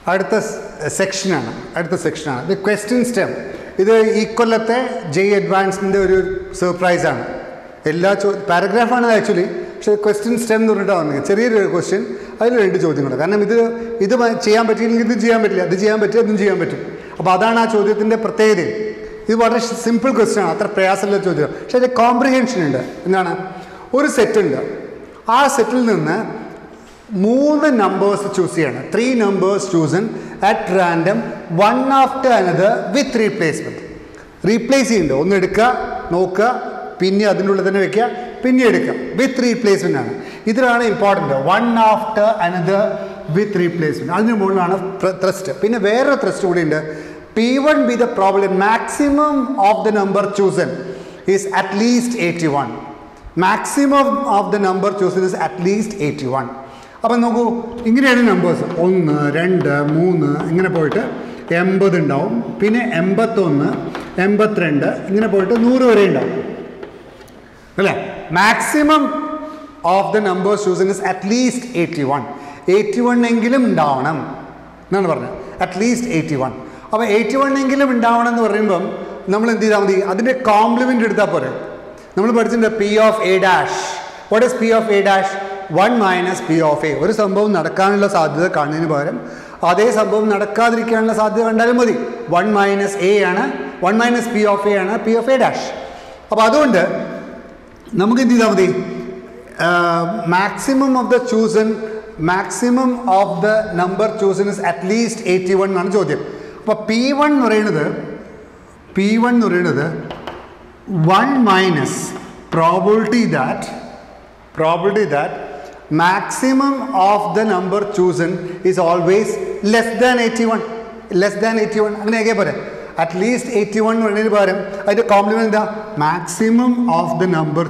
അടുത്ത സെക്ഷനാണ് ഇത് ക്വസ്റ്റ്യൻ സ്റ്റെം. ഇത് ഈ കൊല്ലത്തെ JEE അഡ്വാൻസിൻ്റെ ഒരു സർപ്രൈസാണ്. എല്ലാ പാരഗ്രാഫാണ് ആക്ച്വലി, പക്ഷേ ക്വസ്റ്റ്യൻ സ്റ്റെം എന്ന് പറഞ്ഞിട്ടാണ് വന്നത്. ചെറിയൊരു ക്വസ്റ്റ്യൻ, അതിൽ 2 ചോദ്യങ്ങൾ. കാരണം ഇത് ചെയ്യാൻ പറ്റിയില്ലെങ്കിൽ ഇത് ചെയ്യാൻ പറ്റില്ല, അത് ചെയ്യാൻ പറ്റും, അതും ചെയ്യാൻ പറ്റും. അപ്പോൾ അതാണ് ആ ചോദ്യത്തിൻ്റെ പ്രത്യേകത. ഇത് വളരെ സിമ്പിൾ ക്വസ്റ്റ്യൻ ആണ്, അത്ര പ്രയാസമുള്ള ചോദ്യം. പക്ഷേ അതിൽ കോംപ്രിഹെൻഷൻ ഉണ്ട്. എന്താണ്? ഒരു സെറ്റ് ഉണ്ട്, ആ സെറ്റിൽ നിന്ന് 3 നമ്പേഴ്സ് ചൂസ് ചെയ്യണം. 3 numbers chosen at random, one after another with replacement. Replace ചെയ്യുന്നുണ്ട്. ഒന്ന് എടുക്കുക, നോക്കുക, പിന്നെ അതിൻ്റെ ഉള്ളിൽ തന്നെ വെക്കുക, പിന്നെ എടുക്കുക. വിത്ത് റീപ്ലേസ്മെൻ്റ് ആണ്. ഇതിലാണ് important. One after another with replacement. അതിന് മുകളിലാണ് ത്രസ്റ്റ്. പിന്നെ വേറൊരു ത്രസ്റ്റ് കൂടി ഉണ്ട്. P1 be the probability maximum of the number chosen is at least 81. Maximum of the number chosen is at least 81. അപ്പം നോക്കൂ, ഇങ്ങനെയാണ് നമ്പേഴ്സ്. 1, 2, 3 ഇങ്ങനെ പോയിട്ട് 80 ഉണ്ടാവും. പിന്നെ 81, 82 ഇങ്ങനെ പോയിട്ട് 100 വരെ ഉണ്ടാവും അല്ലേ? Maximum of the numbers chosen is at least 81. 81 എങ്കിലും ഉണ്ടാവണം എന്നാണ് പറഞ്ഞത്. അറ്റ്ലീസ്റ്റ് 81. അപ്പോൾ 81 എങ്കിലും ഉണ്ടാവണം എന്ന് പറയുമ്പം നമ്മൾ എന്ത് ചെയ്താൽ മതി? അതിൻ്റെ കോംപ്ലിമെൻ്റ് എടുത്താൽ പോരെ. നമ്മൾ പഠിച്ചിട്ടുണ്ട് P of A dash. What is P of A dash? 1 minus P of A. ഒരു സംഭവം നടക്കാനുള്ള സാധ്യത കാണുന്നതിന് പകരം അതേ സംഭവം നടക്കാതിരിക്കാനുള്ള സാധ്യത കണ്ടാലും മതി. 1 minus A ആണ്, 1 minus P of A ആണ് P of A dash. അപ്പോൾ അതുകൊണ്ട് നമുക്ക് എന്ത് ചെയ്താൽ മതി? Maximum of the number chosen is at least 81 എന്നാണ് ചോദ്യം. അപ്പോൾ P1 എന്ന് പറയുന്നത് 1 minus probability that maximum of the number chosen is always less than 81. അങ്ങനെയൊക്കെ പോരെ. അറ്റ്ലീസ്റ്റ് 81 എന്ന് പറയുന്നതിന് പകരം അതിൻ്റെ കോംപ്ലിമെൻ്റ് എന്താ? Maximum of the number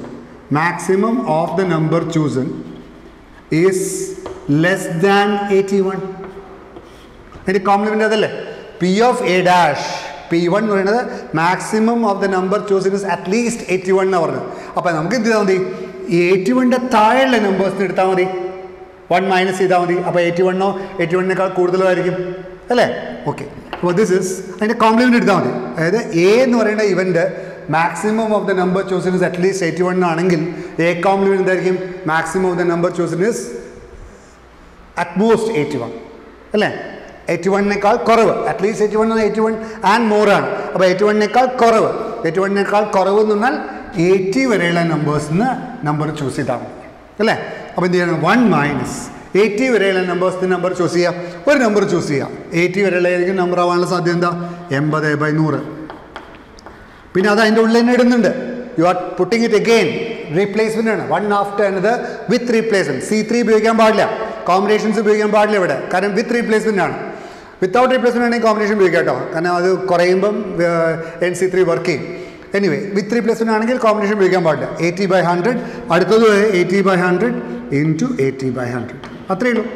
chosen is less than 81. അതിൻ്റെ കോംപ്ലിമെൻ്റ് അതല്ലേ? P of A dash. P1 എന്ന് പറയുന്നത് maximum of the number chosen is at least 81 എന്നാണ് പറഞ്ഞത്. അപ്പോൾ നമുക്ക് എന്ത് ചെയ്താൽ മതി? ഈ 81ൻ്റെ താഴെയുള്ള നമ്പേഴ്സിന് എടുത്താൽ മതി, 1 മൈനസ് ചെയ്താൽ മതി. അപ്പോൾ 81 81നേക്കാൾ കൂടുതലായിരിക്കും അല്ലേ? ഓക്കെ. അപ്പോൾ ദിസ് ഇസ് അതിൻ്റെ കോംപ്ലിമെൻ്റ് എടുത്താൽ മതി. അതായത് A എന്ന് പറയുന്ന event maximum of the number chosen is at least 81 ആണെങ്കിൽ A കോംപ്ലിമെൻ്റ് എന്തായിരിക്കും? Maximum of the number chosen is at most 81 അല്ലേ? 81നേക്കാൾ കുറവ്. അറ്റ്ലീസ്റ്റ് 81 ആൻഡ് മോർ ആണ്. അപ്പോൾ 81നേക്കാൾ കുറവ് എന്ന് പറഞ്ഞാൽ 80 വരെയുള്ള നമ്പേഴ്സിന് നമ്പർ ചൂസ് ചെയ്താൽ മതി അല്ലേ? അപ്പോൾ എന്ത് ചെയ്യണം? 1 മൈനസ് 80 വരെയുള്ള നമ്പേഴ്സിന് നമ്പർ ചൂസ് ചെയ്യാം. ഒരു നമ്പർ ചൂസ് ചെയ്യാം. 80 വരെയുള്ള ഏതെങ്കിലും നമ്പർ ആവാനുള്ള സാധ്യത എന്താ? 80/100. പിന്നെ അത് അതിൻ്റെ ഉള്ളിൽ തന്നെ ഇടുന്നുണ്ട്. You are putting it again. Replacement ആണ്. 1 ആഫ്റ്റർ എന്നത് വിത്ത് റീപ്ലേസ്മെൻറ്റ്. C3 ഉപയോഗിക്കാൻ പാടില്ല, കോമ്പിനേഷൻസ് ഉപയോഗിക്കാൻ പാടില്ല ഇവിടെ. കാരണം വിത്ത് റീപ്ലേസ്മെൻ്റ് ആണ്. വിത്തൗട്ട് റീപ്ലേസ്മെൻ്റ് ആണെങ്കിൽ കോമ്പിനേഷൻ ഉപയോഗിക്കാം കേട്ടോ. കാരണം അത് കുറയുമ്പം NC3 വർക്ക് ചെയ്യും. എനിവേ വിത്ത് റീപ്ലേസ്മെൻ്റ് ആണെങ്കിൽ കോമ്പിനേഷൻ ഉപയോഗിക്കാൻ പാടില്ല. 80/100. അടുത്തത് 80/100 ഇൻറ്റു 80/100. അത്രയേ ഉള്ളൂ.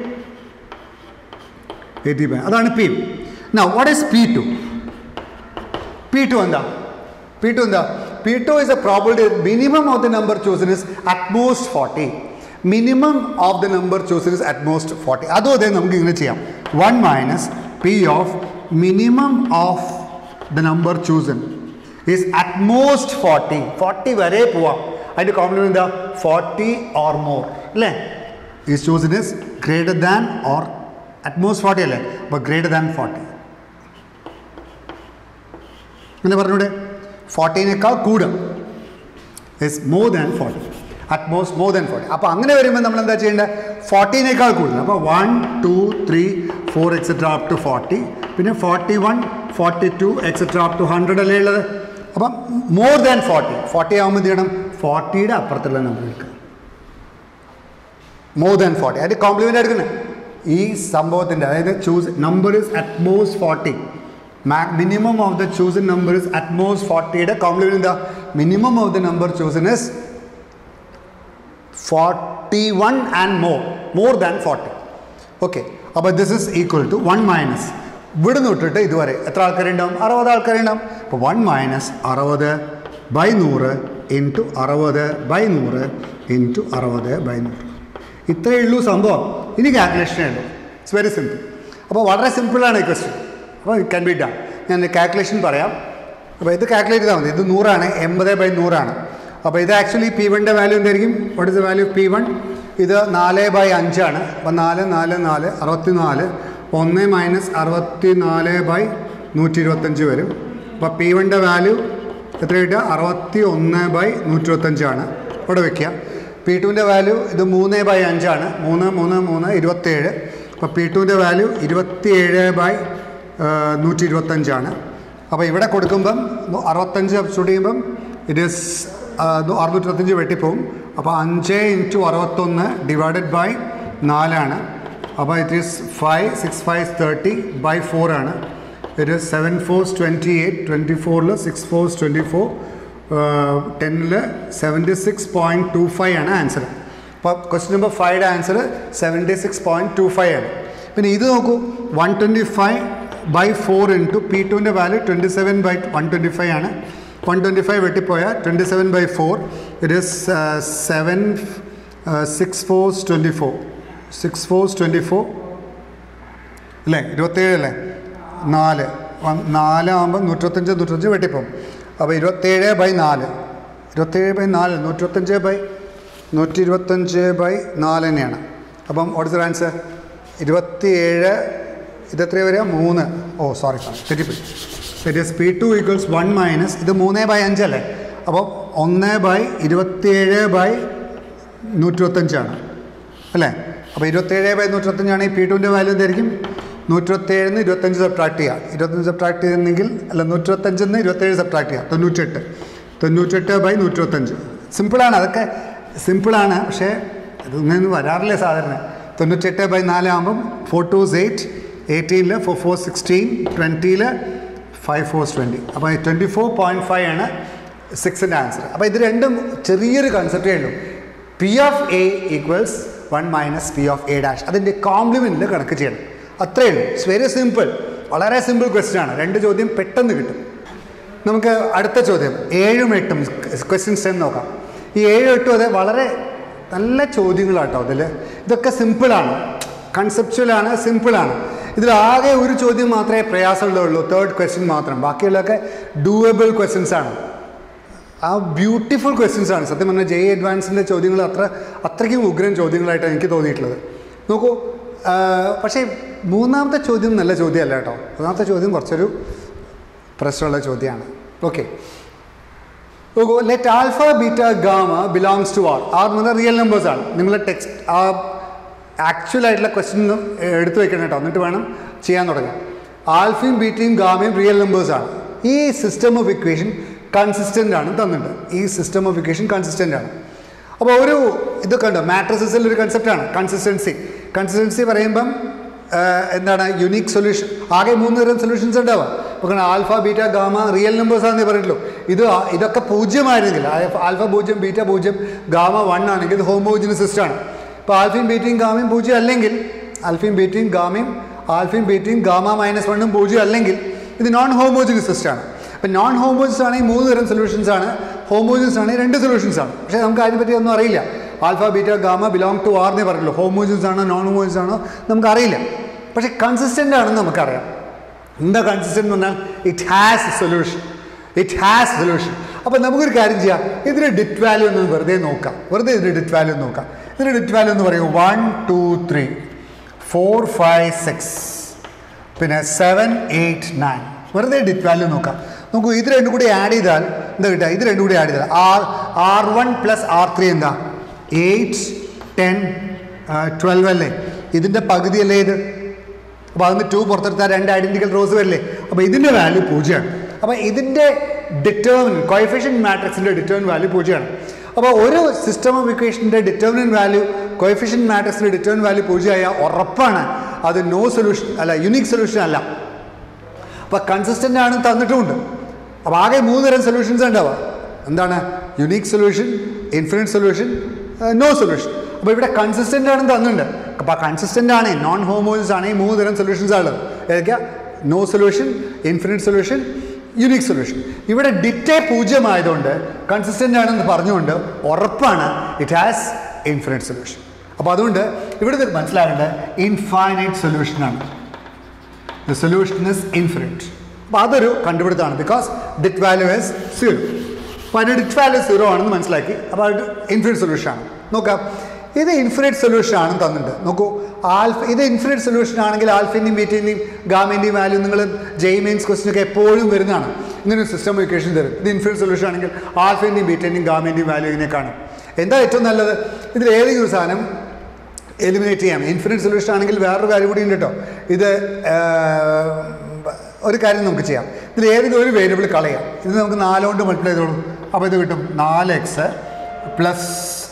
80/100 അതാണ് P. Now what is P2? P2 എന്താ? P2 is a probability minimum of the number chosen is at most 40. Minimum of the number chosen is at most 40. അതുപോലെ നമുക്ക് ഇങ്ങനെ ചെയ്യാം. 1 minus P of minimum of the number chosen is at most 40. 40 വരെ പോവാം. അതിൻ്റെ complement എന്താ? 40 or more അല്ലേ? is chosen is greater than or at most 40 അല്ലേ? അപ്പോൾ greater than 40 അങ്ങനെ പറഞ്ഞൂടെ? 40നേക്കാൾ കൂടുക is more than 40. at most more than 40. അപ്പോൾ അങ്ങനെ വരുമ്പോൾ നമ്മൾ എന്താ ചെയ്യേണ്ടത്? 40നേക്കാൾ കൂടുതൽ. അപ്പോൾ 1, 2, 3, 4 എക്സെട്ര അപ് ടു 40. പിന്നെ 41, 42 എക്സെട്ര അപ് ടു 100 അല്ലേ ഉള്ളത്? അപ്പം മോർ ദാൻ 40 ആകുമ്പോൾ എന്ത് ചെയ്യണം? 40യുടെ അപ്പുറത്തുള്ള നമ്പർ എടുക്കുക. മോർ ദാൻ 40 അതിൻ്റെ കോംപ്ലിമെൻ്റ് എടുക്കുന്നത് ഈ സംഭവത്തിൻ്റെ. അതായത് choose number is at most 40. Minimum of the chosen number is at most 40യുടെ കോംപ്ലിമെൻ്റ് എന്താ? Minimum of the number chosen is 41 and more than 40. Okay. അപ്പോൾ this is equal to 1 minus ഇവിടുന്ന് വിട്ടിട്ട് ഇതുവരെ എത്ര ആൾക്കാരുണ്ടാവും? 60 ആൾക്കാരുണ്ടാവും. അപ്പോൾ 1 മൈനസ് 60/100 ഇൻറ്റു 60/100 ഇൻറ്റു 60/100. ഇത്രയേ ഉള്ളൂ സംഭവം. ഇനി കാൽക്കുലേഷനേ ഉള്ളൂ. It's very simple. അപ്പോൾ വളരെ സിമ്പിളാണ് ഈ ക്വസ്റ്റ്യൻ. അപ്പോൾ ഇറ്റ് ക്യാൻ ബി ഡൺ. ഞാൻ കാൽക്കുലേഷൻ പറയാം. അപ്പോൾ ഇത് കാൽക്കുലേറ്റ് ചെയ്താൽ മതി. ഇത് 100 ആണ്, 80/100 അപ്പോൾ ഇത് ആക്ച്വലി P1ൻ്റെ വാല്യൂ എന്തായിരിക്കും? What is the value of P1? ഇത് 4/5 ആണ്. അപ്പോൾ 4 4 4 64 1 മൈനസ് 64/125 വരും. അപ്പോൾ P1ൻ്റെ വാല്യൂ എത്ര കിട്ടുക? 61/125 ആണ്. ഇവിടെ വയ്ക്കുക. P2ൻ്റെ വാല്യൂ ഇത് 3/5 ആണ്. 3 3 3 27. അപ്പോൾ P2ൻ്റെ വാല്യൂ 27/125 ആണ്. അപ്പോൾ ഇവിടെ കൊടുക്കുമ്പം 65 സബ്സ്റ്റിറ്റ്യൂട്ട് ചെയ്യുമ്പം ഇറ്റ് ഈസ് 625 വെട്ടിപ്പോവും. അപ്പോൾ 5 × 61 ഡിവൈഡഡ് ബൈ 4 ആണ്. അപ്പോൾ ഇറ്റ് ഈസ് 5 6 5 30/4 ആണ്. ഇറ്റ് ഈസ് 7 4s 28, 24 6 4s 24, 10 76.25 ആണ് ആൻസർ. അപ്പോൾ ക്വസ്റ്റ്യൻ നമ്പർ 5യുടെ ആൻസർ 76.25 ആണ്. പിന്നെ ഇത് നോക്കൂ, 125/4 ഇൻറ്റു P2ൻ്റെ വാല്യൂ 27/125 ആണ്. 125 വെട്ടിപ്പോയാൽ 27/4 ഇറ്റ് ഈസ് 7 6 4s 24, 6 4s 24 അല്ലേ, 27 അല്ലേ, 4 ആകുമ്പോൾ 125 വെട്ടിപ്പോവും. അപ്പോൾ 27/4 125/4 തന്നെയാണ്. അപ്പം വാട്ട് ഇസ് ദ ആൻസർ? 27 ഇതെത്ര വരിക? 3. ഓ സോറി തെറ്റിപ്പോയി. ഇറ്റ് ഈസ് P2 = 1 മൈനസ് ഇത് 3/5 അല്ലേ. അപ്പോൾ 1/27/125 ആണ് അല്ലേ. അപ്പോൾ 27/125 ആണ്. ഈ P2ൻ്റെ വാല്യൂ എന്തായിരിക്കും? 127 നിന്ന് 25 സബ്ട്രാക്ട് ചെയ്യുക. 25 സബ്ട്രാക്ട് ചെയ്യുന്നെങ്കിൽ അല്ല, 125 നിന്ന് 27 സബ്ട്രാക്ട് ചെയ്യുക. 98/125. സിമ്പിളാണ്, അതൊക്കെ സിമ്പിളാണ്. പക്ഷേ ഇതൊന്നും വരാറില്ല സാധാരണ. 98/4 ആകുമ്പം 4 2s 8, 18 4 4 16, 20 5 4s 20. അപ്പോൾ 24.5 ആണ് 6ൻ്റെ ആൻസർ. അപ്പോൾ ഇത് രണ്ടും ചെറിയൊരു കൺസെപ്റ്റേ ഉള്ളൂ. P of A = 1 minus P of A'. അതിൻ്റെ കോംപ്ലിമെൻറ്റിൽ കണക്ക് ചെയ്യണം. അത്രയേ ഉള്ളൂ. It's very simple. വളരെ സിമ്പിൾ ക്വസ്റ്റ്യൻ ആണ്. 2 ചോദ്യം പെട്ടെന്ന് കിട്ടും. നമുക്ക് അടുത്ത ചോദ്യം 7ഉം 8ഉം ക്വസ്റ്റ്യൻസ് നോക്കാം. ഈ 7 8 അതെ വളരെ നല്ല ചോദ്യങ്ങളാട്ടോ. ഇതൊക്കെ സിമ്പിളാണ്, കൺസെപ്ച്വലാണ്, സിമ്പിളാണ്. ഇതിലാകെ ഒരു ചോദ്യം മാത്രമേ പ്രയാസമുള്ളൂ, 3rd ക്വസ്റ്റ്യൻ മാത്രം. ബാക്കിയുള്ളതൊക്കെ ഡൂവബിൾ ക്വസ്റ്റ്യൻസ് ആണ്. ആ ബ്യൂട്ടിഫുൾ ക്വസ്റ്റ്യൻസ് ആണ്. സത്യം പറഞ്ഞാൽ JEE അഡ്വാൻസിൻ്റെ ചോദ്യങ്ങൾ അത്രയ്ക്കും ഉഗ്രൻ ചോദ്യങ്ങളായിട്ടാണ് എനിക്ക് തോന്നിയിട്ടുള്ളത്. നോക്കൂ, പക്ഷേ 3ാമത്തെ ചോദ്യം നല്ല ചോദ്യമല്ല കേട്ടോ. 3ാമത്തെ ചോദ്യം കുറച്ചൊരു പ്രശ്നമുള്ള ചോദ്യമാണ്. ഓക്കെ, നോക്കൂ, let alpha beta gamma belongs to R. R എന്ന് പറഞ്ഞാൽ റിയൽ നമ്പേഴ്സ് ആണ്. നിങ്ങളുടെ ടെക്സ്റ്റ് ആ ആക്ച്വൽ ആയിട്ടുള്ള ക്വസ്റ്റ്യൻ എടുത്തു വെക്കണം കേട്ടോ, എന്നിട്ട് വേണം ചെയ്യാൻ തുടങ്ങാം. ആൽഫയും ബീറ്റയും ഗാമയും റിയൽ നമ്പേഴ്സ് ആണ്. ഈ സിസ്റ്റം ഓഫ് ഇക്വേഷൻ കൺസിസ്റ്റൻ്റ് ആണ് തന്നിട്ടുണ്ട്. ഈ സിസ്റ്റം ഓഫ് ഇക്വേഷൻ കൺസിസ്റ്റൻ്റ് ആണ്. അപ്പോൾ ഒരു ഇതൊക്കെ ഉണ്ട്, മാട്രിസസിൽ ഒരു കൺസെപ്റ്റാണ് കൺസിസ്റ്റൻസി പറയുമ്പം എന്താണ്? Unique solution. ആകെ 3 തരം സൊല്യൂഷൻസ് ഉണ്ടാവുക. അപ്പോൾ ആൽഫ ബീറ്റ ഗാമ റിയൽ നമ്പേഴ്സാണെന്നേ പറഞ്ഞിട്ടുള്ളൂ. ഇതൊക്കെ 0 ആയിരുന്നെങ്കിൽ, ആൽഫ 0 ബീറ്റ 0 ഗാമ 1 ആണെങ്കിൽ ഇത് ഹോമോജിനസ് സിസ്റ്റമാണ്. ഇപ്പോൾ ആൽഫയും ബീറ്റയും ഗാമയും 0 അല്ലെങ്കിൽ, ആൽഫയും ബീറ്റയും ഗാമ -1 0 അല്ലെങ്കിൽ ഇത് നോൺ ഹോമോജിനസ് സിസ്റ്റമാണ്. അപ്പോൾ നോൺ ഹോമോജിനസ് ആണെങ്കിൽ 3 തരം സൊല്യൂഷൻസ് ആണ്, ഹോമോജിനസ് ആണെങ്കിൽ 2 സൊല്യൂഷൻസ് ആണ്. പക്ഷേ നമുക്ക് അതിനെപ്പറ്റി ഒന്നും അറിയില്ല. Alpha beta gamma belong to R എന്നേ പറഞ്ഞുള്ളൂ. ഹോമോജിനസ് ആണോ നോൺ ഹോമോജിനസ് ആണോ നമുക്കറിയില്ല. പക്ഷേ കൺസിസ്റ്റൻ്റ് ആണെന്ന് നമുക്കറിയാം. എന്താ കൺസിസ്റ്റൻ്റ് എന്ന് പറഞ്ഞാൽ ഇറ്റ് ഹാസ് സൊല്യൂഷൻ. അപ്പോൾ നമുക്കൊരു കാര്യം ചെയ്യാം, ഇതിൻ്റെ ഡിറ്റ് വാല്യൂ ഒന്ന് വെറുതെ നോക്കാം. ഇതിൻ്റെ ഡിറ്റ് വാല്യൂ നോക്കാം. ഇതിൻ്റെ ഡിറ്റ് വാല്യൂ എന്ന് പറയും 1 2 3 4 5 6 പിന്നെ 7 8 9. വെറുതെ ഡിറ്റ് വാല്യൂ നോക്കാം. നോക്കൂ, ഇത് രണ്ടും കൂടി ആഡ് ചെയ്താൽ എന്താ കിട്ടുക? ഇത് രണ്ടും കൂടി ആഡ് ചെയ്താൽ R1 + R3 എന്താ? 8 10 12 അല്ലേ? ഇതിൻ്റെ പകുതിയല്ലേ ഇത്? അപ്പോൾ അതിന് 2 പുറത്തെടുത്താൽ 2 ഐഡൻറ്റിക്കൽ റോസ് വരില്ലേ? അപ്പോൾ ഇതിൻ്റെ വാല്യൂ 0 ആണ്. അപ്പോൾ ഇതിൻ്റെ കോഎഫിഷ്യന്റ് മാട്രിക്സിൻ്റെ ഡിറ്റർമിനന്റ് വാല്യൂ 0 ആണ്. അപ്പോൾ ഒരു സിസ്റ്റം ഓഫ് ഇക്വേഷൻ്റെ ഡിറ്റർമിനന്റ് വാല്യൂ കോഎഫിഷ്യന്റ് മാട്രിക്സിൻ്റെ ഡിറ്റർമിനന്റ് വാല്യൂ 0 ആയാൽ ഉറപ്പാണ് അത് നോ സൊല്യൂഷൻ അല്ല, യുണീക്ക് സൊല്യൂഷൻ അല്ല. അപ്പോൾ കൺസിസ്റ്റൻ്റ് ആണ് തന്നിട്ടുമുണ്ട്. അപ്പോൾ ആകെ 3 തരം സൊല്യൂഷൻസ് ഉണ്ടാവുക. എന്താണ്? Unique solution, infinite solution, no solution. അപ്പോൾ ഇവിടെ കൺസിസ്റ്റൻ്റ് ആണെന്ന് തന്നിട്ടുണ്ട്. അപ്പോൾ കൺസിസ്റ്റൻ്റ് ആണ്, നോൺ ഹോമോജിനസ് ആണ്, ഈ 3 തരം സൊല്യൂഷൻസ് ഉള്ളത്. ഏതൊക്കെയാ? No solution, infinite solution, unique solution. ഇവിടെ ഡിറ്റേ 0 ആയതുകൊണ്ട് കൺസിസ്റ്റൻ്റ് ആണെന്ന് പറഞ്ഞുകൊണ്ട് ഉറപ്പാണ് ഇറ്റ് ഹാസ് ഇൻഫിനിറ്റ് സൊല്യൂഷൻ. അപ്പോൾ അതുകൊണ്ട് ഇവിടെ മനസ്സിലാകേണ്ടത് ഇൻഫൈനൈറ്റ് സൊല്യൂഷനാണ്. the solution is infinite. അപ്പോൾ അതൊരു കണ്ടുപിടുത്തമാണ് ബിക്കോസ് ഡിറ്റ് വാല്യൂ ഇസ് 0. അപ്പോൾ അതിൻ്റെ ഡിറ്റ് വാല്യൂ 0 ആണെന്ന് മനസ്സിലാക്കി. അപ്പോൾ അത് ഇൻഫിനിറ്റ് സൊല്യൂഷൻ ആണ്. നോക്കാം, ഇത് ഇൻഫിനിറ്റ് സൊല്യൂഷൻ ആണെന്ന് തന്നിട്ടുണ്ട്. നോക്കൂ, ഇത് ഇൻഫിനിറ്റ് സൊല്യൂഷൻ ആണെങ്കിൽ ആൽഫിൻ്റെയും ബീറ്റൻ്റെയും ഗാമേൻ്റെയും വാല്യൂ നിങ്ങൾ ജെയ് മെയിൻസ് ക്വസ്റ്റ്യനൊക്കെ എപ്പോഴും വരുന്നതാണ്. ഇങ്ങനെ ഒരു സിസ്റ്റം ഇക്വേഷൻ തരും. ഇത് ഇൻഫിനിറ്റ് സൊല്യൂഷൻ ആണെങ്കിൽ ആൽഫിൻ്റെയും ബീറ്റൻ്റെയും ഗാമേൻ്റെയും വാല്യൂ ഇങ്ങനെ കാണും. എന്താ ഏറ്റവും നല്ലത്? ഇതിൽ ഏതെങ്കിലും ഒരു സാധനം എലിമിനേറ്റ് ചെയ്യാം. ഇൻഫിനിറ്റ് സൊല്യൂഷൻ ആണെങ്കിൽ വേറൊരു കാര്യം കൂടി ഉണ്ട് കേട്ടോ. ഇത് ഒരു കാര്യം നമുക്ക് ചെയ്യാം. ഇതിൽ ഏതെങ്കിലും ഒരു വേരിയബിൾ കളയാം. ഇത് നമുക്ക് 4 കൊണ്ട് മൾട്ടിപ്ലൈ ചെയ്തോളൂ. അപ്പോൾ ഇത് കിട്ടും 4x plus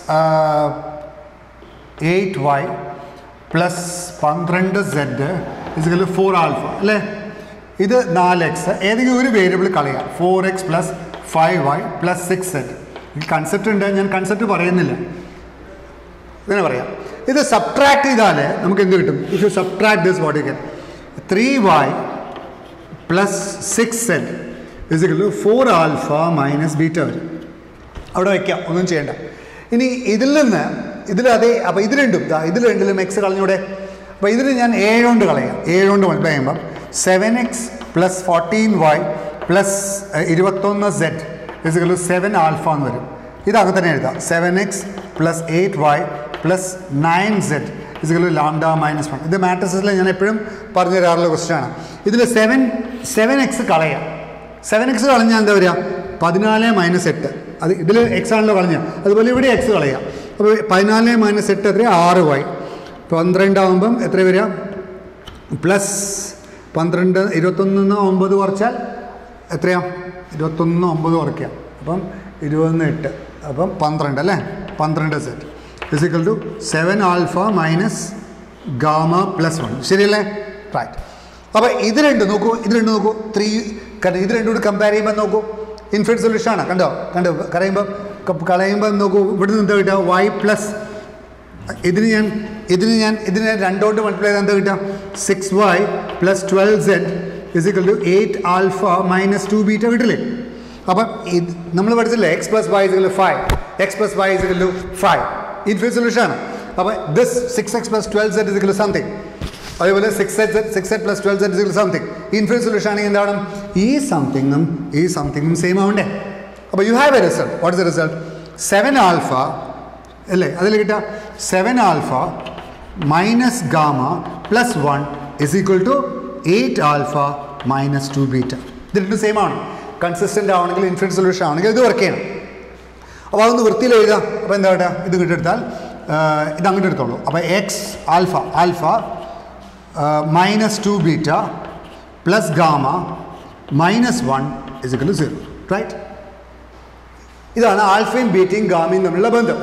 8y plus 12z is 4 alpha അല്ലേ? ഇത് 4x, ഏതെങ്കിലും ഒരു വേരിയബിൾ കളയാം. 4x plus 5y plus 6z. ഈ കൺസെപ്റ്റ് ഉണ്ട്, ഞാൻ കൺസെപ്റ്റ് പറയുന്നില്ല, ഇങ്ങനെ പറയാം. ഇത് സബ്ട്രാക്ട് ചെയ്താൽ നമുക്ക് എന്ത് കിട്ടും? If you subtract this what you get 3y plus 6z is 4 alpha minus beta വരും. അവിടെ വയ്ക്കാം, ഒന്നും ചെയ്യണ്ട. ഇനി ഇതിൽ നിന്ന് ഇതിലതേ, അപ്പോൾ ഇത് രണ്ടിലും എക്സ് കളഞ്ഞൂടെ? അപ്പോൾ ഇതിൽ ഞാൻ 7 കൊണ്ട് കളയാം. 7 കൊണ്ട് മൾട്ടിപ്ലൈ ചെയ്യുമ്പം 7x plus 14y plus 21z is 7 alpha എന്ന് വരും. ഇതങ്ങനെ തന്നെ എഴുതാം. 7x plus 8y plus 9z is lambda minus 1. ഇത് മാട്രിക്സിൽ ഞാൻ എപ്പോഴും പറഞ്ഞു തരാറുള്ള ക്വസ്റ്റ്യൻ ആണ്. ഇതിൽ 7x കളയാം. 7x കളഞ്ഞാൽ എന്താ വരിക? 14 മൈനസ് 8. അത് ഇതിൽ എക്സ് ആണല്ലോ കളഞ്ഞാൽ, അതുപോലെ ഇവിടെ എക്സ് കളയാം. അപ്പോൾ 14 മൈനസ് 8 എത്രയാണ്? 6y. 12 ആകുമ്പം എത്ര വരിക? പ്ലസ് 12, 21 9 കുറച്ചാൽ എത്രയാണ്? 21 9 കുറയ്ക്കുക. അപ്പം 20 8, അപ്പം 12 അല്ലേ? 12z is equal to 7 alpha minus gamma plus 1. ശരിയല്ലേ? റൈറ്റ്. അപ്പോൾ ഇത് രണ്ടും നോക്കൂ, 3 കാരണം ഇത് രണ്ടും കൂടി കമ്പയർ ചെയ്യുമ്പോൾ നോക്കൂ, ഇൻഫിനിറ്റ് സൊല്യൂഷൻ ആണ്. കണ്ടോ കളയുമ്പോൾ നോക്കൂ, ഇവിടുന്ന് എന്താ കിട്ടുക? y പ്ലസ് ഇതിന് ഞാൻ 2 കൊണ്ട് മൾട്ടിപ്ലൈ ചെയ്താൽ എന്താ കിട്ടുക? 6y plus 12z is equal to 8 alpha minus 2 beta കിട്ടില്ലേ? അപ്പം ഇത് നമ്മൾ പഠിച്ചില്ലേ, X plus Y is equal 5, X plus Y is equal to 5. Infinite solution ആണ്. അപ്പോൾ this 6x plus 12z is equal something, അതേപോലെ 6z plus 12z is equal something. Infinite solution ആണെങ്കിൽ എന്താണ്? ഈ സംതിങ്ങും സെയിം ആവണ്ടേ? അപ്പോൾ you have a result. What is the result? 7 alpha അല്ലേ? അതിൽ കിട്ടുക 7 alpha minus gamma plus 1 is equal to 8 alpha minus 2 beta. ഇത് രണ്ടും സെയിം ആണ്. കൺസിസ്റ്റൻ്റ് ആവണമെങ്കിൽ, ഇൻഫിനിറ്റ് സൊല്യൂഷൻ ആണെങ്കിൽ ഇത് വർക്ക് ചെയ്യണം. അപ്പോൾ അതൊന്ന് വൃത്തിയിൽ എഴുതാം. അപ്പോൾ എന്താ കേട്ടോ? ഇത് കിട്ടിയെടുത്താൽ ഇത് അങ്ങോട്ട് എടുത്തോളൂ. അപ്പോൾ X alpha minus 2 beta plus gamma minus 1 is equal to 0. Right? ഇതാണ് ആൽഫയും ബീറ്റയും ഗാമയും തമ്മിലുള്ള ബന്ധം.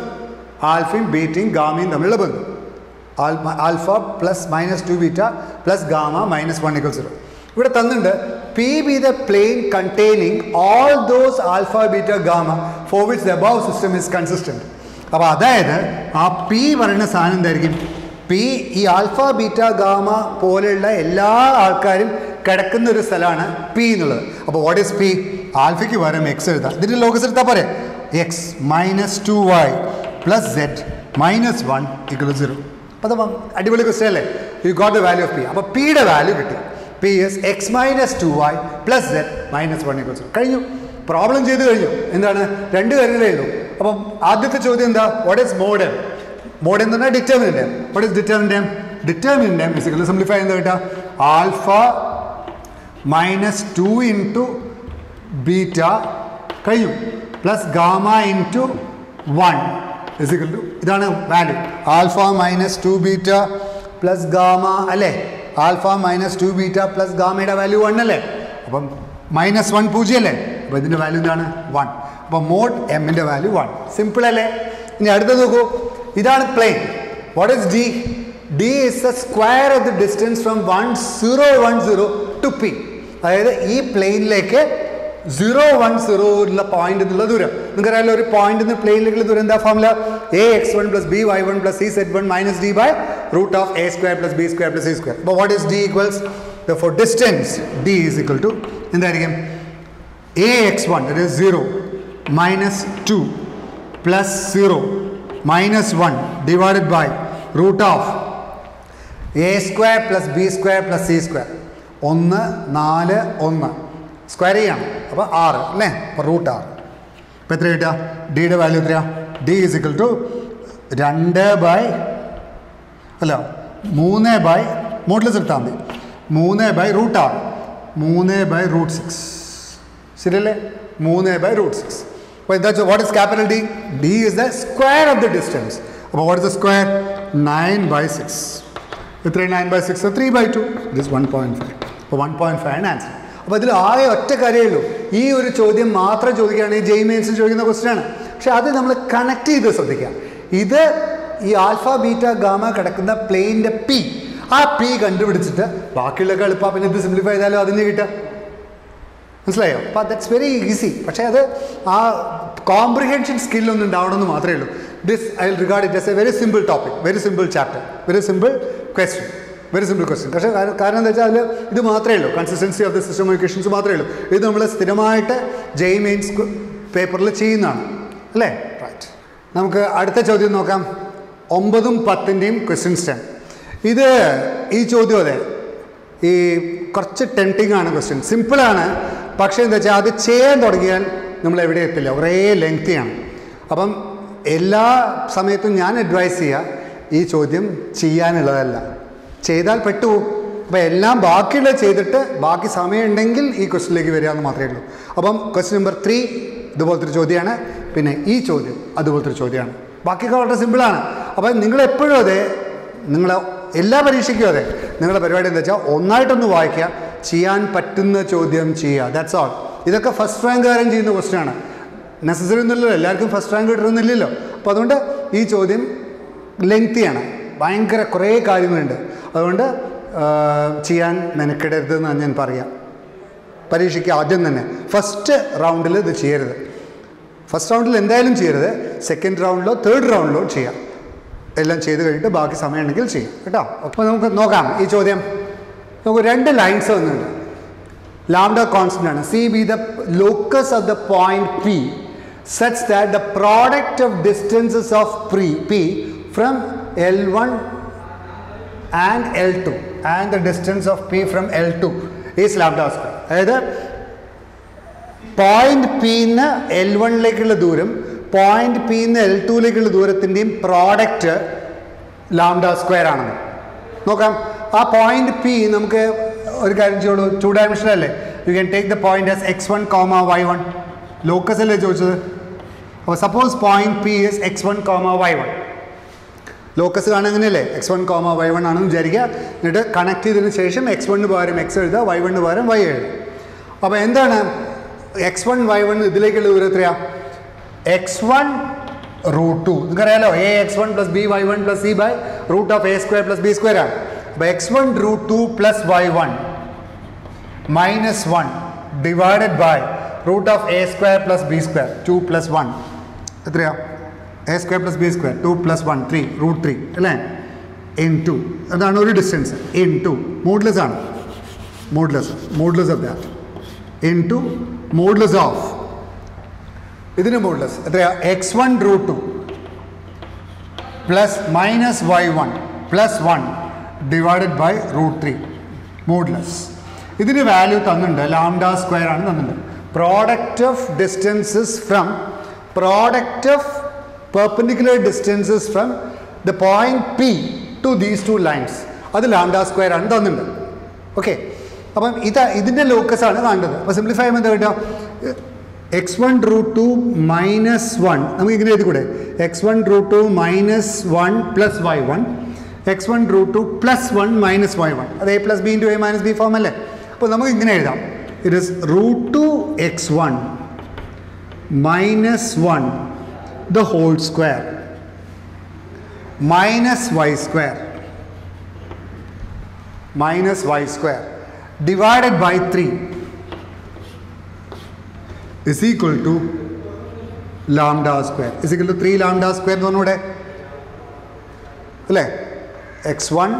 Alpha plus minus 2 beta plus gamma minus 1 equal 0. ഇവിടെ തന്നിട്ടുണ്ട് P be the plane containing all those alpha, beta, gamma for which the above system is consistent. അപ്പോൾ അതായത് ആ P പറയുന്ന സാധനം എന്തായിരിക്കും? P ഈ ആൽഫ ബീറ്റ ഗാമ പോലെയുള്ള എല്ലാ ആൾക്കാരും കിടക്കുന്ന ഒരു സ്ഥലമാണ് P എന്നുള്ളത്. അപ്പോൾ വാട്ട് ഈസ് P? ആൽഫയ്ക്ക് പകരം എക്സ് എഴുതാം. ഇതിൻ്റെ ലോകസ് എടുത്താൽ പോരെ? X minus 2y plus z minus 1 equal 0. അപ്പോൾ അത് അടിപൊളി ക്വസ്റ്റ്യൻ അല്ലേ? You got the value of P. അപ്പോൾ പിയുടെ വാല്യൂ കിട്ടി. P is x minus 2y plus z minus 1 equals 0. കഴിഞ്ഞു. പ്രോബ്ലം ചെയ്ത് കഴിഞ്ഞു. എന്താണ്? 2 കാര്യങ്ങൾ എഴുതും. അപ്പം ആദ്യത്തെ ചോദ്യം എന്താ? What is mod M? Mod എന്ന് പറഞ്ഞാൽ determinant M. What is determinant M? Determinant M is equal simplify എന്താ കിട്ടുക? ആൽഫ മൈനസ് 2 ഇൻറ്റു ബീറ്റ കഴിഞ്ഞു plus gamma into 1 is equal to ഇതാണ് value. Alpha minus 2 beta plus gamma അല്ലേ? ആൽഫ മൈനസ് 2 ബീറ്റ പ്ലസ് ഗാമയുടെ value 1 അല്ലേ? അപ്പം മൈനസ് 1 0 അല്ലേ? അപ്പോൾ ഇതിൻ്റെ വാല്യൂ എന്താണ്? 1. അപ്പോൾ മോഡ് എമ്മിൻ്റെ വാല്യൂ 1. സിമ്പിൾ അല്ലേ? ഇനി അടുത്തത് നോക്കൂ, ഇതാണ് plane. What is D? D is the square of the distance from 1 0 1 0 to P. അതായത് ഈ പ്ലെയിനിലേക്ക് 0 1 0 ഉള്ള പോയിന്റ് എന്നുള്ള ദൂരം. നിങ്ങൾക്കറിയാലോ, ഒരു പോയിന്റ് നിന്ന് പ്ലെയിനിലേക്കുള്ള ദൂരം എന്താ formula? ax1 plus by1 plus cz1 minus d by root of a square plus b square plus c square. But what is d equals? Therefore distance d is equal to എന്തായിരിക്കും? ax1 that is 0 minus 2 plus 0 minus 1 divided by root of a square plus b square plus c square. 1 4 1 square ചെയ്യാണ്. അപ്പോൾ 6 അല്ലേ? അപ്പോൾ root 6. അപ്പോൾ എത്ര കിട്ടുക? ഡിയുടെ value എത്രയാണ്? D is equal to 3 modulus എടുത്താൽ മതി. 3/√6 3/√6 ശരിയല്ലേ? 3/√6. അപ്പോൾ എന്താ വെച്ചാൽ what is capital D? D is the square of the distance. അപ്പോൾ വാട്ട് ഇസ് ദ സ്ക്വയർ? 9/6. എത്രയാണ് 9/6? 3/2. ദിസ് 1.5. അപ്പോൾ 1.5 ആണ് ആൻസർ. അപ്പോൾ ഇതിൽ ആകെ ഒറ്റ കാര്യമേ ഉള്ളൂ. ഈ ഒരു ചോദ്യം മാത്രം ചോദിക്കുകയാണെങ്കിൽ ജെഇ മെയിൻസിൽ ചോദിക്കുന്ന ക്വസ്റ്റ്യൻ ആണ്. പക്ഷെ അത് നമ്മൾ കണക്ട് ചെയ്ത് ശ്രദ്ധിക്കാം. ഇത് ഈ ആൽഫ ബീറ്റ ഗാമ കിടക്കുന്ന പ്ലെയിൻ്റെ പി, ആ പി കണ്ടുപിടിച്ചിട്ട് ബാക്കിയുള്ളൊക്കെ എളുപ്പമാണ്. പിന്നെ ഇത് സിംപ്ലിഫൈ ചെയ്താലും അതിന് കിട്ടുക. മനസ്സിലായോ? അപ്പോൾ ദാറ്റ്സ് വെരി ഈസി. പക്ഷേ അത് ആ കോംപ്രിഹെൻഷൻ സ്കില്ലൊന്നും ഉണ്ടാവണമെന്ന് മാത്രമേ ഉള്ളൂ. This I will regard it as a very simple topic, very simple chapter, very simple question, very simple question. പക്ഷേ കാരണം എന്താ വെച്ചാൽ അതിൽ ഇത് മാത്രമേ ഉള്ളൂ, consistency of the system of equations മാത്രമേ ഉള്ളൂ. ഇത് നമ്മൾ സ്ഥിരമായിട്ട് ജെഇ മെയിൻസ് പേപ്പറിൽ ചെയ്യുന്നതാണ് അല്ലേ? റൈറ്റ്. നമുക്ക് അടുത്ത ചോദ്യം നോക്കാം. 9ഉം 10ൻ്റെയും ക്വസ്റ്റ്യൻ സ്റ്റെം. ഇത് ഈ ചോദ്യം അതെ ഈ കുറച്ച് ടെംപ്റ്റിംഗ് ആണ് ക്വസ്റ്റ്യൻ. സിമ്പിളാണ്, പക്ഷേ എന്താ വെച്ചാൽ അത് ചെയ്യാൻ തുടങ്ങിയാൽ നമ്മൾ എവിടെ എത്തില്ല, കുറേ ലെങ്തിയാണ്. അപ്പം എല്ലാ സമയത്തും ഞാൻ അഡ്വൈസ് ചെയ്യുക ഈ ചോദ്യം ചെയ്യാനുള്ളതല്ല, ചെയ്താൽ പെട്ടുപോകും. അപ്പോൾ എല്ലാം ബാക്കിയുള്ളത് ചെയ്തിട്ട് ബാക്കി സമയം ഉണ്ടെങ്കിൽ ഈ ക്വസ്റ്റ്യനിലേക്ക് വരിക എന്ന് മാത്രമേ ഉള്ളൂ. അപ്പം ക്വസ്റ്റ്യൻ നമ്പർ 3 ഇതുപോലത്തെ ഒരു ചോദ്യമാണ്. പിന്നെ ഈ ചോദ്യം അതുപോലത്തെ ഒരു ചോദ്യമാണ്. ബാക്കിയൊക്കെ വളരെ സിമ്പിളാണ്. അപ്പം നിങ്ങളെപ്പോഴും അതെ, നിങ്ങൾ എല്ലാ പരീക്ഷയ്ക്കും അതെ, നിങ്ങളുടെ പരിപാടി എന്താ വെച്ചാൽ ഒന്നായിട്ടൊന്ന് വായിക്കുക, ചെയ്യാൻ പറ്റുന്ന ചോദ്യം ചെയ്യുക. That's all. ഇതൊക്കെ ഫസ്റ്റ് റാങ്കുകാരൻ ചെയ്യുന്ന ക്വസ്റ്റ്യനാണ്. നെസസറി ഒന്നുമില്ലല്ലോ, എല്ലാവർക്കും ഫസ്റ്റ് റാങ്ക് കിട്ടണമെന്നില്ലല്ലോ. അപ്പോൾ അതുകൊണ്ട് ഈ ചോദ്യം ലെങ്തിയാണ്, ഭയങ്കര കുറേ കാര്യങ്ങളുണ്ട്. അതുകൊണ്ട് ചെയ്യാൻ മെനക്കെടരുതെന്ന് ഞാൻ പറയാം. പരീക്ഷയ്ക്ക് ആദ്യം തന്നെ ഫസ്റ്റ് റൗണ്ടിൽ ഇത് ചെയ്യരുത്. ഫസ്റ്റ് റൗണ്ടിൽ എന്തായാലും ചെയ്യരുത്. സെക്കൻഡ് റൗണ്ടിലോ തേർഡ് റൗണ്ടിലോ ചെയ്യാം. എല്ലാം ചെയ്ത് കഴിഞ്ഞിട്ട് ബാക്കി സമയം ഉണ്ടെങ്കിൽ ചെയ്യാം കേട്ടോ. അപ്പോൾ നമുക്ക് നോക്കാം ഈ ചോദ്യം. നമുക്ക് 2 ലൈൻസ് വന്നിട്ടുണ്ട്. ലാംഡ കോൺസ്റ്റന്റ് ആണ്. C be the locus of the point P such that the product of distances of P from L1 and L2 and the distance of P from L2 is lambda square. അതായത് point പിന്ന് L1ലേക്കുള്ള ദൂരം point പിന്ന് L2ലേക്കുള്ള ദൂരത്തിൻ്റെയും product lambda square ആണെന്ന് നോക്കാം. ആ പോയിന്റ് പി നമുക്ക് ഒരു കാര്യം ചെയ്യുള്ളൂ, 2 dimensional അല്ലേ. You can take the point as x1, y1. Locus അല്ലേ ചോദിച്ചത്. അപ്പോൾ suppose point P is x1, y1. Locus കാണാൻ അങ്ങനെയല്ലേ, x1, y1 ആണെന്ന് വിചാരിക്കുക. എന്നിട്ട് കണക്ട് ചെയ്തതിന് ശേഷം x1 പകരം x എഴുതുക, y1 പകരം y എഴുതുക. അപ്പോൾ എന്താണ് x1, y1 ഇതിലേക്കുള്ള ദൂരം എത്രയാണ്? x1 √2. നിങ്ങൾക്കറിയാലോ ax1 + by1 + c √a² + b² ആണ്. അപ്പോൾ x1 √2 + y1 - 1 divided by √a² + b², 2 + 1 എത്രയാണ്? a² + b², 2 + 1 3 √3 അല്ലേ? × അതാണ് ഒരു ഡിസ്റ്റൻസ്. × മോഡ്ലെസ് ആണ്, modulus of that × modulus of ഇതിന് മോഡ്ലെസ് എത്രയാണ്? x1 √2 + -y1 + 1 divided by √3 മോഡ്ലെസ്. ഇതിന് വാല്യൂ തന്നിട്ടുണ്ട്, ലാംഡ സ്ക്വയർ ആണ് തന്നിട്ടുണ്ട്. Product of distances from product of perpendicular distances from the point P to these 2 lines, അത് ലാംഡ സ്ക്വയർ ആണ് തന്നിട്ടുണ്ട്. ഓക്കെ, അപ്പം ഇതിൻ്റെ ലോക്കസ് ആണ് കാണേണ്ടത്. അപ്പോൾ സിംപ്ലിഫൈ ചെയ്യുമ്പോൾ എന്താ കിട്ടുക? x1 √2 - 1 നമുക്ക് ഇങ്ങനെ എഴുതി കൂടെ, x1 √2 - 1 + y1, x1 √2 + 1 - y1. അത് a + b × a - b form അല്ലേ. അപ്പോൾ നമുക്ക് ഇങ്ങനെ എഴുതാം, it is √2x1 - 1 the whole square -y² divided by 3 is equal to lambda square is equal to 3 lambda square എന്ന് പറഞ്ഞൂടെ അല്ലേ. x1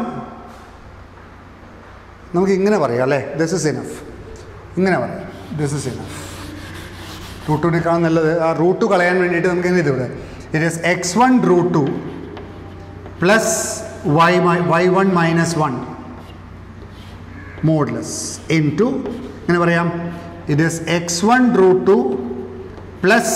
നമുക്ക് ഇങ്ങനെ പറയാം അല്ലേ, this is enough. ഇങ്ങനെ പറയാം, this is enough. √2 നല്ലത്. ആ √2 കളയാൻ വേണ്ടിയിട്ട് നമുക്ക് എന്ത് ചെയ്തു ഇവിടെ, it is x1 √2 + y1 - 1 modulus into എങ്ങനെ പറയാം, it is x1 √2 plus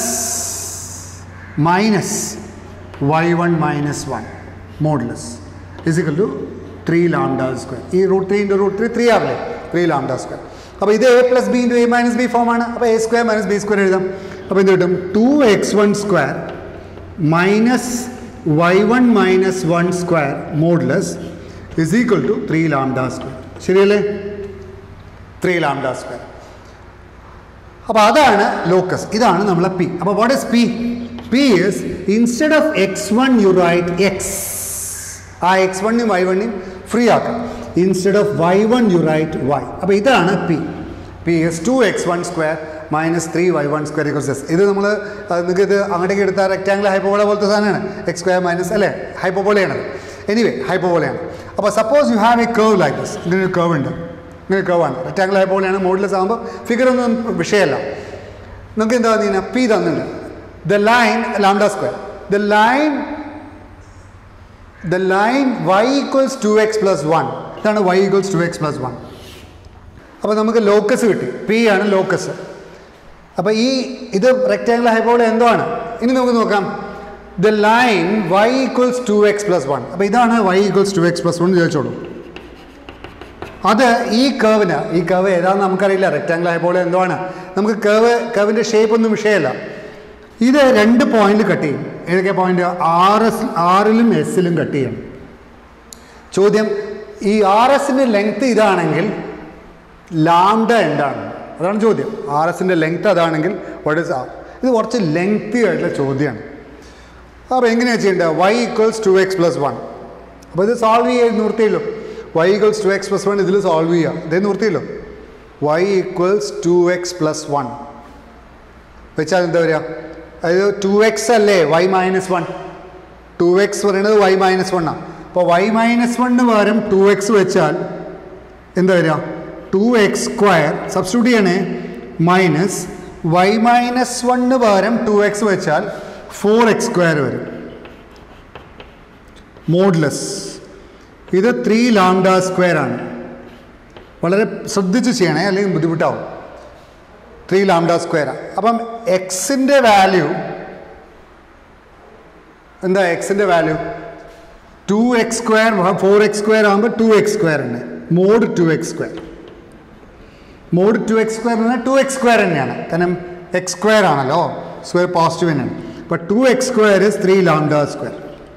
minus y1 minus 1 modulus is equal to 3 lambda square. ഈ √3 ഇൻറ്റു √3 3 ആവില്ലേ, 3 ലാംഡ സ്ക്വയർ. അപ്പോൾ ഇത് a plus B into a minus B ഫോമാണ്. അപ്പോൾ a square minus B square എഴുതാം. അപ്പോൾ എന്ത് കിട്ടും, 2x1 square minus y1 minus 1 square modulus is equal to 3 lambda square. ശരിയല്ലേ, 3 ലാംഡ സ്ക്വയർ. അപ്പോൾ അതാണ് ലോക്കസ്, ഇതാണ് നമ്മളെ പി. അപ്പോൾ what is P? P is instead of x1 you write x, ആ x1നും y1നും ഫ്രീ ആക്കാം. Instead of y1 you write y. അപ്പോൾ ഇതാണ് P. P is 2x1 square minus 3y1 square equals S. ഇത് നമ്മൾ നിങ്ങൾക്ക് ഇത് അങ്ങോട്ടേക്ക് എടുത്താൽ റെക്റ്റാങ്കിൾ ഹൈപ്പോബോള പോലത്തെ സാധനമാണ്. എക്സ് സ്ക്വയർ മൈനസ് അല്ലേ, ഹൈപ്പോബോളയാണ്. എനിവേ ഹൈപ്പോബോളയാണ്. അപ്പോൾ suppose you have a curve like this. ഇങ്ങനൊരു കർവ് ഉണ്ട്, ഇങ്ങനെ കർവാണ്, റെക്റ്റാങ്കിൾ ഹൈപ്പോബോളയാണ്. മോഡുലസ് ആകുമ്പോൾ ഫിഗർ ഒന്നും വിഷയമല്ല. നമുക്ക് എന്താ പറഞ്ഞാൽ പി തന്നിട്ടുണ്ട്. The line lambda square, the line y equals 2x plus 1. ഇതാണ് y ഈക്വൽസ് 2x പ്ലസ് 1. അപ്പോൾ നമുക്ക് ലോക്കസ് കിട്ടി, പി ആണ് ലോക്കസ്. അപ്പോൾ ഇത് റെക്റ്റാങ്കിൾ ഹൈപ്പോബോള എന്തോ ആണ്. ഇനി നമുക്ക് നോക്കാം, the line y equals 2x plus 1. അപ്പോൾ ഇതാണ് y ഈക്വൽസ് 2x പ്ലസ് 1 ചോദിച്ചോളൂ. അത് ഈ കർവ് ഏതാണെന്ന് നമുക്കറിയില്ല. റെക്റ്റാങ്കിൾ ഹൈപ്പോബോള എന്തോ ആണ്. നമുക്ക് കർവിൻ്റെ ഷേപ്പ് ഒന്നും വിഷയമല്ല. ഇത് 2 പോയിന്റ് കട്ട് ചെയ്യും. ഏതൊക്കെ പോയിന്റ്? ആറിലും എസിലും കട്ട് ചെയ്യണം. ചോദ്യം, ഈ RSൻ്റെ ലെങ്ത് ഇതാണെങ്കിൽ ലാംഡ എന്താണ്? അതാണ് ചോദ്യം. RSൻ്റെ ലെങ്ത് അതാണെങ്കിൽ വാട്ട് ഇസ് ആർ? ഇത് കുറച്ച് ലെങ്തി ആയിട്ടുള്ള ചോദ്യമാണ്. അപ്പോൾ എങ്ങനെയാണ് ചെയ്യേണ്ടത്? y equals 2x plus 1. അപ്പോൾ ഇത് സോൾവ് ചെയ്യാൻ നിർത്തിയല്ലോ. y ഈക്വൽസ് 2x പ്ലസ് 1 ഇതിൽ സോൾവ് ചെയ്യുക, ഇതേ നിർത്തിയല്ലോ. y ഈക്വൽസ് 2x പ്ലസ് 1 വെച്ചാൽ എന്താ വരിക? അതായത് 2x അല്ലേ y മൈനസ് 1. 2x പറയുന്നത് y മൈനസ് 1 ആണ്. അപ്പോൾ y മൈനസ് 1 പകരം 2x വെച്ചാൽ എന്താ വരിക? 2x സ്ക്വയർ സബ്സ്റ്റിറ്റ്യൂട്ട് ചെയ്യണേ, മൈനസ് y മൈനസ് 1 പകരം 2x വെച്ചാൽ 4x സ്ക്വയർ വരും. മോഡുലസ് ഇത് 3 ലാംഡ സ്ക്വയർ ആണ്. വളരെ ശ്രദ്ധിച്ച് ചെയ്യണേ, അല്ലെങ്കിൽ ബുദ്ധിമുട്ടാവും. 3 ലാംഡ സ്ക്വയർ. അപ്പം എക്സിൻ്റെ വാല്യൂ എന്താ? എക്സിൻ്റെ value 2x square 4x square ആകുമ്പോൾ 2x സ്ക്വയർ തന്നെ. Mode 2x square, mode 2x square എന്നാൽ 2x സ്ക്വയർ തന്നെയാണ്. കാരണം എക്സ് സ്ക്വയർ ആണല്ലോ, സ്ക്വയർ പോസിറ്റീവ് തന്നെയാണ്. അപ്പോൾ 2x square is 3 lambda square.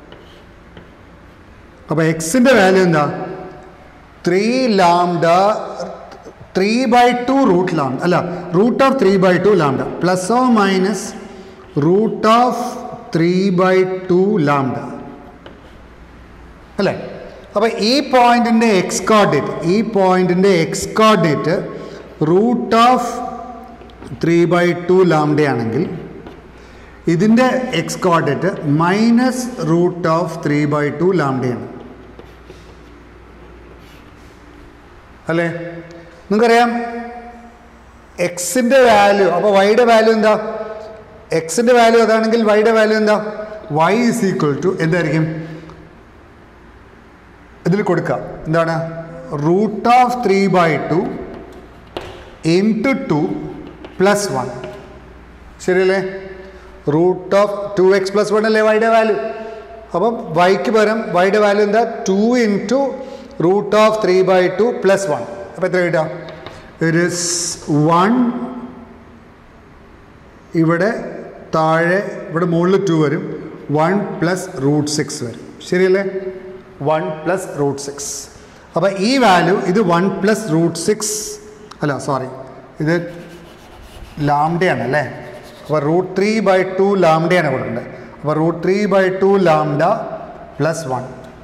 അപ്പോൾ എക്സിൻ്റെ വാല്യൂ എന്താ? 3 ലാംഡ 3/2 റൂട്ട് ലാംഡ അല്ല, root of 3/2 lambda plus or minus root of 3/2 lambda അല്ലേ. അപ്പോൾ ഈ പോയിന്റിൻ്റെ X coordinate root of 3/2 lambda ആണെങ്കിൽ ഇതിൻ്റെ X coordinate minus root of 3/2 ലാംഡയാണ് അല്ലേ. നിങ്ങൾക്കറിയാം എക്സിൻ്റെ വാല്യൂ, അപ്പോൾ വൈയുടെ വാല്യൂ എന്താ? എക്സിൻ്റെ വാല്യൂ അതാണെങ്കിൽ വൈയുടെ വാല്യൂ എന്താ? y ഈസ് ഈക്വൽ ടു എന്തായിരിക്കും? ഇതിൽ കൊടുക്കാം, എന്താണ്? Root of 3/2 into 2 plus 1. ശരിയല്ലേ? റൂട്ട് ഓഫ് 2x പ്ലസ് 1 അല്ലേ വൈയുടെ വാല്യൂ. അപ്പം വൈക്ക് പകരം വൈയുടെ വാല്യൂ എന്താ? 2 ഇൻറ്റു റൂട്ട് ഓഫ് 3/2 പ്ലസ് 1. അപ്പോൾ എത്ര കിട്ടാം? It is 1. ഇവിടെ താഴെ ഇവിടെ മുകളിൽ 2 വരും. 1 പ്ലസ് റൂട്ട് 6 വരും. ശരിയല്ലേ? 1 പ്ലസ് റൂട്ട് 6. അപ്പോൾ ഈ വാല്യൂ ഇത് 1 പ്ലസ് റൂട്ട് 6 അല്ല, സോറി, ഇത് ലാംഡയാണ് അല്ലേ. അപ്പോൾ റൂട്ട് 3/2 ലാംഡയാണ് കൊടുക്കേണ്ടത്. അപ്പോൾ root 3/2 lambda plus 1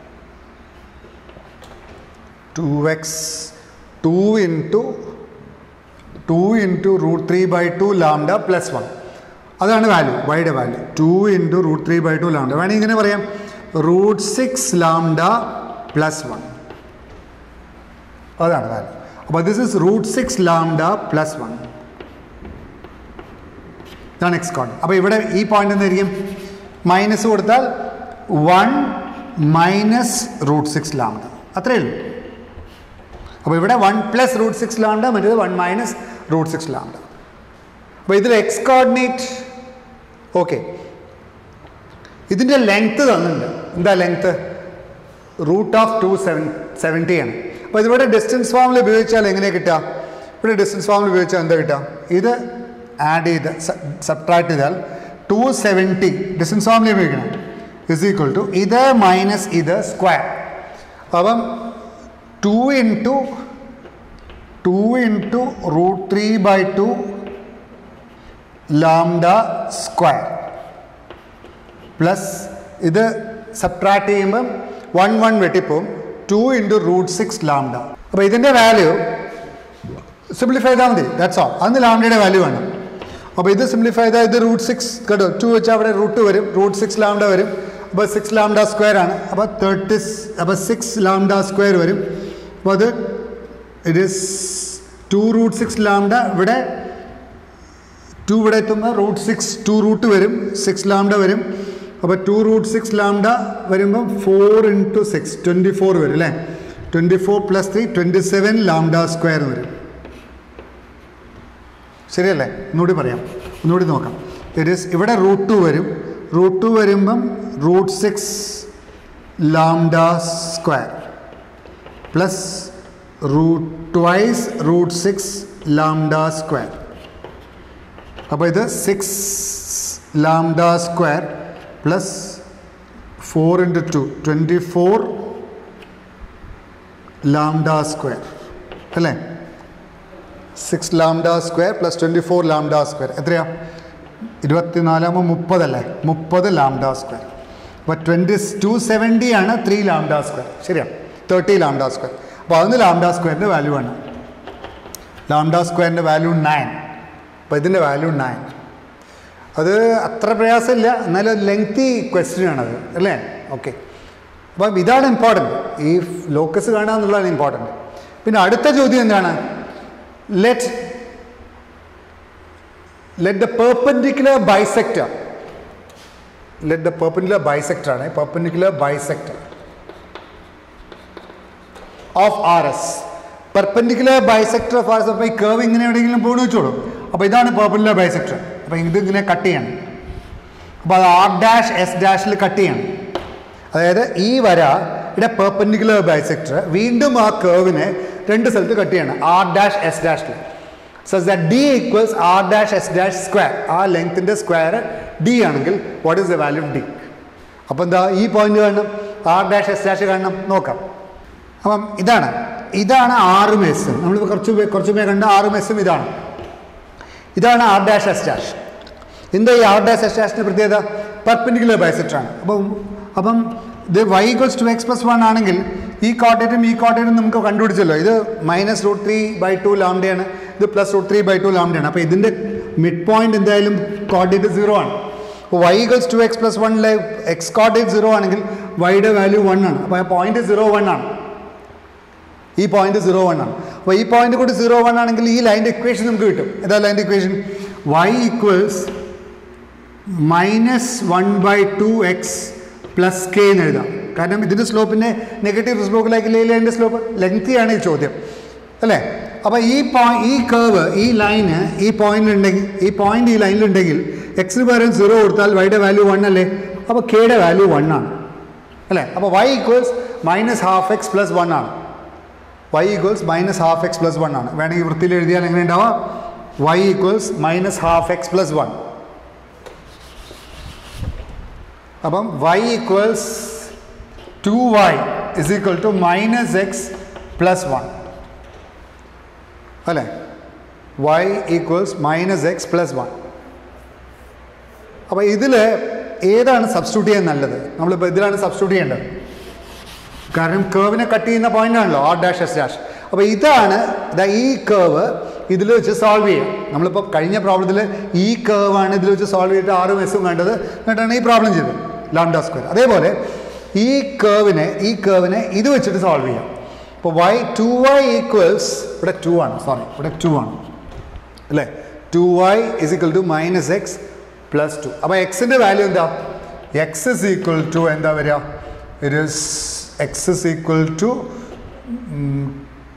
2x 2 into root 3/2 lambda plus 1. അതാണ് വാല്യൂ, വൈയുടെ വാല്യൂ 2 ഇൻറ്റു റൂട്ട് 3/2 ലാംഡ. വേണമെങ്കിൽ ഇങ്ങനെ പറയാം, റൂട്ട് 6 ലാംഡ പ്ലസ് 1. അതാണ് വാല്യൂ. അപ്പോൾ this is root 6 lambda plus 1. ഇതാണ് എക്സ് കോർഡിനേറ്റ്. അപ്പോൾ ഇവിടെ ഈ പോയിന്റ് എന്തായിരിക്കും? മൈനസ് കൊടുത്താൽ 1 മൈനസ് റൂട്ട് 6 ലാംഡ, അത്രയേ ഉള്ളൂ. അപ്പോൾ ഇവിടെ 1 പ്ലസ് റൂട്ട് 6 ലാംഡ, മറ്റേത് 1 മൈനസ് റൂട്ട് 6 ലാംഡ. അപ്പോൾ ഇതിൽ എക്സ് കോർഡിനേറ്റ് ഓക്കെ. ഇതിൻ്റെ ലെങ്ത്ത് തന്നിട്ടുണ്ട്. എന്താ ലെങ്ത്ത്? റൂട്ട് ഓഫ് 270 ആണ്. അപ്പോൾ ഇതിവിടെ ഡിസ്റ്റൻസ് ഫോമിൽ ഉപയോഗിച്ചാൽ എങ്ങനെയാണ് കിട്ടുക? ഇവിടെ ഡിസ്റ്റൻസ് ഫോമിൽ ഉപയോഗിച്ചാൽ എന്താ കിട്ടുക? ഇത് ആഡ് ചെയ്ത് സബ്ട്രാക്ട് ചെയ്താൽ 270 ഡിസ്റ്റൻസ് ഫോമിൽ ഉപയോഗിക്കണം ഇസ് ഈക്വൽ ടു ഇത് മൈനസ് ഇത് സ്ക്വയർ. അപ്പം 2 into root 3/2 lambda square plus ഇത് സബ്ട്രാക്ട് ചെയ്യുമ്പം 1 വെട്ടിപ്പോവും 2 ഇൻറ്റു റൂട്ട് 6 ലാംഡ. അപ്പോൾ ഇതിൻ്റെ വാല്യൂ സിംപ്ലിഫൈ ചെയ്താൽ മതി. That's all. അന്ന് ലാംഡയുടെ വാല്യൂ വേണം. അപ്പോൾ ഇത് സിംപ്ലിഫൈ ചെയ്താൽ ഇത് റൂട്ട് 6 കേട്ടോ, 2 വെച്ചാൽ അവിടെ റൂട്ട് വരും, റൂട്ട് 6 ലാംഡ വരും. അപ്പോൾ 6 ലാംഡ സ്ക്വയർ ആണ്. അപ്പോൾ 6 ലാംഡ സ്ക്വയർ വരും. അപ്പോൾ അത് ഇറ്റ് ഈസ് 2 റൂട്ട് 6 ലാംഡ. ഇവിടെ 2 ഇവിടെ എത്തുമ്പോൾ റൂട്ട് 6 2 റൂട്ട് വരും, 6 ലാംഡ വരും. അപ്പോൾ 2 റൂട്ട് 6 ലാംഡ വരുമ്പം 4 ഇൻറ്റു 6 24 വരും അല്ലേ. 24 പ്ലസ് 3 27 ലാംഡ സ്ക്വയർ വരും. ശരിയല്ലേ? ഒന്നുകൂടി പറയാം, ഒന്നുകൂടി നോക്കാം. ഇറ്റ് ഈസ് ഇവിടെ റൂട്ട് 2 വരും, റൂട്ട് 2 വരുമ്പം root 6 lambda square plus twice root 6 lambda square. അപ്പോൾ ഇത് 6 lambda square plus 4 into 2 24 lambda square അല്ലേ. 6 lambda square plus 24 lambda square എത്രയാ? 24 30 അല്ലേ, 30 ലാംഡ സ്ക്വയർ. അപ്പോൾ 270 ആണ് 3 ലാംഡ സ്ക്വയർ. ശരിയാണ്, 30 ലാംഡ സ്ക്വയർ. അപ്പോൾ അതൊന്ന് ലാംഡ സ്ക്വയറിൻ്റെ വാല്യൂ ആണ്. ലാംഡ സ്ക്വയറിൻ്റെ വാല്യൂ 9. അപ്പോൾ ഇതിൻ്റെ വാല്യൂ 9. അത് അത്ര പ്രയാസമില്ല, എന്നാലും ലെങ്തി ക്വസ്റ്റ്യൻ ആണത് അല്ലേ. ഓക്കെ, അപ്പം ഇതാണ് ഇമ്പോർട്ടൻറ്റ്. ഈ ലോക്കസ് കാണുക എന്നുള്ളതാണ് ഇമ്പോർട്ടൻറ്റ്. പിന്നെ അടുത്ത ചോദ്യം എന്താണ്? let the perpendicular bisector, let the perpendicular bisector ആണ്, perpendicular bisector of RS, perpendicular bisector of RS. അപ്പോൾ ഈ കർവ് ഇങ്ങനെ എവിടെയെങ്കിലും പോകണമെന്ന് വെച്ചോളൂ. അപ്പോൾ ഇതാണ് perpendicular bisector. അപ്പോൾ ഇത് ഇങ്ങനെ കട്ട് ചെയ്യണം. അപ്പോൾ അത് R', S' കട്ട് ചെയ്യണം. അതായത് ഈ വര ഇവിടെ പെർപെൻഡിക്കുലർ ബൈസെക്ടർ വീണ്ടും ആ കർവിനെ 2 സ്ഥലത്ത് കട്ട് ചെയ്യണം, R', S'. So that D equals R', S' square. ആ ലെങ്ത്തിൻ്റെ സ്ക്വയർ D ആണെങ്കിൽ what is the value of D? അപ്പോൾ എന്താ ഈ പോയിന്റ് കാണണം, R', S' കാണണം. നോക്കാം. അപ്പം ഇതാണ് R ഉം S ഉം. നമ്മളിപ്പോൾ കുറച്ച് പേ കണ്ട R ഉം S ഉം ഇതാണ് R', S'. എന്താ ഈ R', S'-ന്റെ പ്രത്യേകത? പെർപെൻഡിക്കുലർ ബൈസെക്ടർ ആണ്. അപ്പം ഇത് y equals to X plus 1 ആണെങ്കിൽ ഈ കോർഡിനേറ്റും നമുക്ക് കണ്ടുപിടിച്ചല്ലോ. ഇത് മൈനസ് റൂട്ട് 3/2 ലാംഡയാണ്, ഇത് പ്ലസ് റൂട്ട് 3/2 ലാംഡയാണ്. അപ്പോൾ ഇതിൻ്റെ മിഡ് പോയിന്റ് എന്തായാലും കോർഡിനേറ്റ് 0 ആണ്. അപ്പോൾ y equals to X plus 1 X coordinate 0 ആണെങ്കിൽ വൈയുടെ വാല്യൂ 1 ആണ്. അപ്പോൾ ആ പോയിന്റ് 0, 1 ആണ്. ഈ പോയിന്റ് 0, 1 ആണ്. അപ്പോൾ ഈ പോയിന്റ് കൂടി 0, 1 ആണെങ്കിൽ ഈ ലൈൻ്റെ ഇക്വേഷൻ നമുക്ക് കിട്ടും. ഏതാ ലൈൻ്റെ equation? y equals -1/2x plus k എന്ന് എഴുതാം. കാരണം ഇതിൻ്റെ സ്ലോപ്പിൻ്റെ നെഗറ്റീവ് റെസിപ്രോക്കലാക്കില്ലേ അതിൻ്റെ സ്ലോപ്പ്. ലെങ്തിയാണ് ഈ ചോദ്യം അല്ലേ. അപ്പോൾ ഈ കർവ് ഈ ലൈന് ഈ പോയിന്റ് ഈ ലൈനിലുണ്ടെങ്കിൽ എക്സിന് പകരം 0 കൊടുത്താൽ വൈയുടെ വാല്യൂ 1 അല്ലേ. അപ്പോൾ കെയുടെ വാല്യൂ 1 ആണ് അല്ലേ. അപ്പോൾ y ഈക്വൽസ് -12x + 1 ആണ്. y ഈക്വൽസ് -12x + 1 ആണ്. വേണമെങ്കിൽ വൃത്തിയിൽ എഴുതിയാൽ എങ്ങനെ ഉണ്ടാവാം? y equals -12x + 1. അപ്പം y equals 2y is equal to -x + 1 അല്ലേ. y equals -x + 1. അപ്പോൾ ഇതിൽ ഏതാണ് സബ്സ്റ്റിറ്റ്യൂട്ട് ചെയ്യാൻ നല്ലത്? നമ്മളിപ്പോൾ ഇതിലാണ് സബ്സ്റ്റിറ്റ്യൂട്ട് ചെയ്യേണ്ടത്. കാരണം കർവിനെ കട്ട് ചെയ്യുന്ന പോയിന്റ് ആണല്ലോ R', S'. അപ്പോൾ ഇതാണ് ഈ കർവ് ഇതിൽ വെച്ച് സോൾവ് ചെയ്യാം. നമ്മളിപ്പോൾ കഴിഞ്ഞ പ്രോബ്ലത്തിൽ ഈ കർവാണ് ഇതിൽ വെച്ച് സോൾവ് ചെയ്തിട്ട് R ഉം S ഉം കണ്ടത്, എന്നിട്ടാണ് ഈ പ്രോബ്ലം ചെയ്തത് ലാംഡ സ്ക്വയർ. അതേപോലെ ഈ കർവിനെ ഇത് വെച്ചിട്ട് സോൾവ് ചെയ്യാം. അപ്പോൾ 2y ഈക്വൽസ് ഇവിടെ 2 ആണ്, ഇവിടെ 2 ആണ് അല്ലേ. 2y is equal to -x + 2. അപ്പോൾ എക്സിൻ്റെ വാല്യൂ എന്താ? x is equal to എന്താ വരിക? It is x is equal to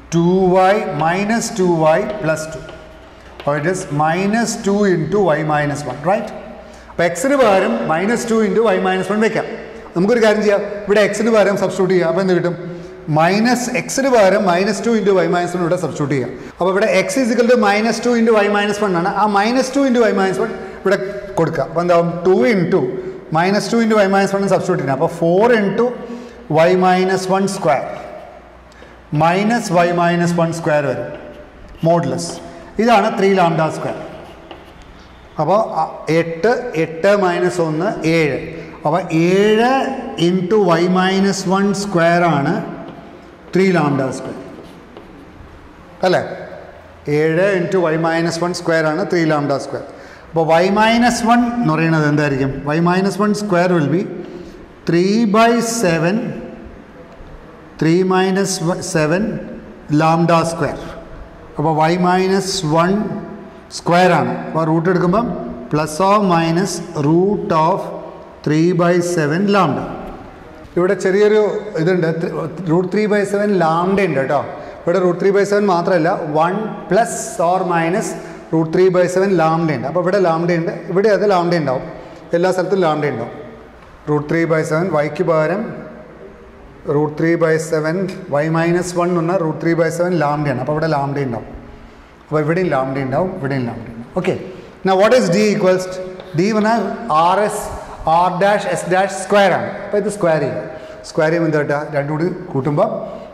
2y minus 2y plus 2. Or it is minus 2 into y minus 1, right? അപ്പോൾ എക്സിന് പകരം മൈനസ് 2 ഇൻറ്റു വൈ മൈനസ് 1 വയ്ക്കാം. നമുക്കൊരു കാര്യം ചെയ്യാം, ഇവിടെ എക്സിന് പകരം സബ്സ്റ്റിറ്റ്യൂട്ട് ചെയ്യാം. അപ്പോൾ എന്ത് കിട്ടും? മൈനസ് എക്സിന് പകരം മൈനസ് 2 ഇൻറ്റു വൈ മൈനസ് 1 ഇവിടെ സബ്സ്റ്റിറ്റ്യൂട്ട് ചെയ്യാം. അപ്പോൾ ഇവിടെ x is equal to minus 2 into y minus 1 ആണ്. ആ മൈനസ് 2 ഇൻറ്റു വൈ മൈനസ് 1 ഇവിടെ കൊടുക്കുക. അപ്പോൾ എന്താവും? 2 into minus 2 into y minus 1 substitute ചെയ്യാം. അപ്പോൾ 4 into y minus 1 square minus y minus 1 square വരും മോഡുലസ്. ഇതാണ് 3 ലാംഡ സ്ക്വയർ. അപ്പോൾ 8 മൈനസ് 1 7. അപ്പോൾ 7 ഇൻറ്റു വൈ മൈനസ് 1 സ്ക്വയർ ആണ് 3 ലാംഡ സ്ക്വയർ അല്ലേ? 7 ഇൻറ്റു വൈ മൈനസ് 1 സ്ക്വയർ ആണ് 3 ലാംഡ സ്ക്വയർ. അപ്പോൾ വൈ മൈനസ് 1 എന്ന് പറയുന്നത് എന്തായിരിക്കും? Y minus 1 square will be 3/7 3 minus 7 lambda square. അപ്പോൾ വൈ മൈനസ് 1 സ്ക്വയർ ആണ്. അപ്പോൾ റൂട്ട് എടുക്കുമ്പം plus or minus root of 3/7 lambda. ഇവിടെ ചെറിയൊരു ഇതുണ്ട്, റൂട്ട് 3/7 ലാംഡ ഉണ്ട് കേട്ടോ. ഇവിടെ റൂട്ട് 3/7 മാത്രമല്ല 1 plus or minus root 3/7 lambda ഉണ്ട്. അപ്പോൾ ഇവിടെ ലാംഡ ഉണ്ട്, ഇവിടെ അത് ലാംഡ ഉണ്ടാവും. എല്ലാ സ്ഥലത്തും ലാംഡ ഉണ്ടാവും. റൂട്ട് 3/7 വൈക്ക് പകരം റൂട്ട് 3/7 വൈ മൈനസ് 1 എന്ന് പറഞ്ഞാൽ റൂട്ട് 3/7 ലാംഡയാണ്. അപ്പോൾ ഇവിടെ ലാംഡ ഉണ്ടാവും. അപ്പോൾ ഇവിടെയും ലാംഡ ഉണ്ടാവും, ഇവിടെയും ലാംഡ ഉണ്ടാവും. Okay, now what is d equals? d പറഞ്ഞാൽ r dash S dash square ആണ്. അപ്പോൾ ഇത് സ്ക്വയർ ചെയ്യും. സ്ക്വയർ ചെയ്യുമ്പോൾ എന്താ കേട്ടോ? രണ്ടും കൂടി കൂട്ടുമ്പോൾ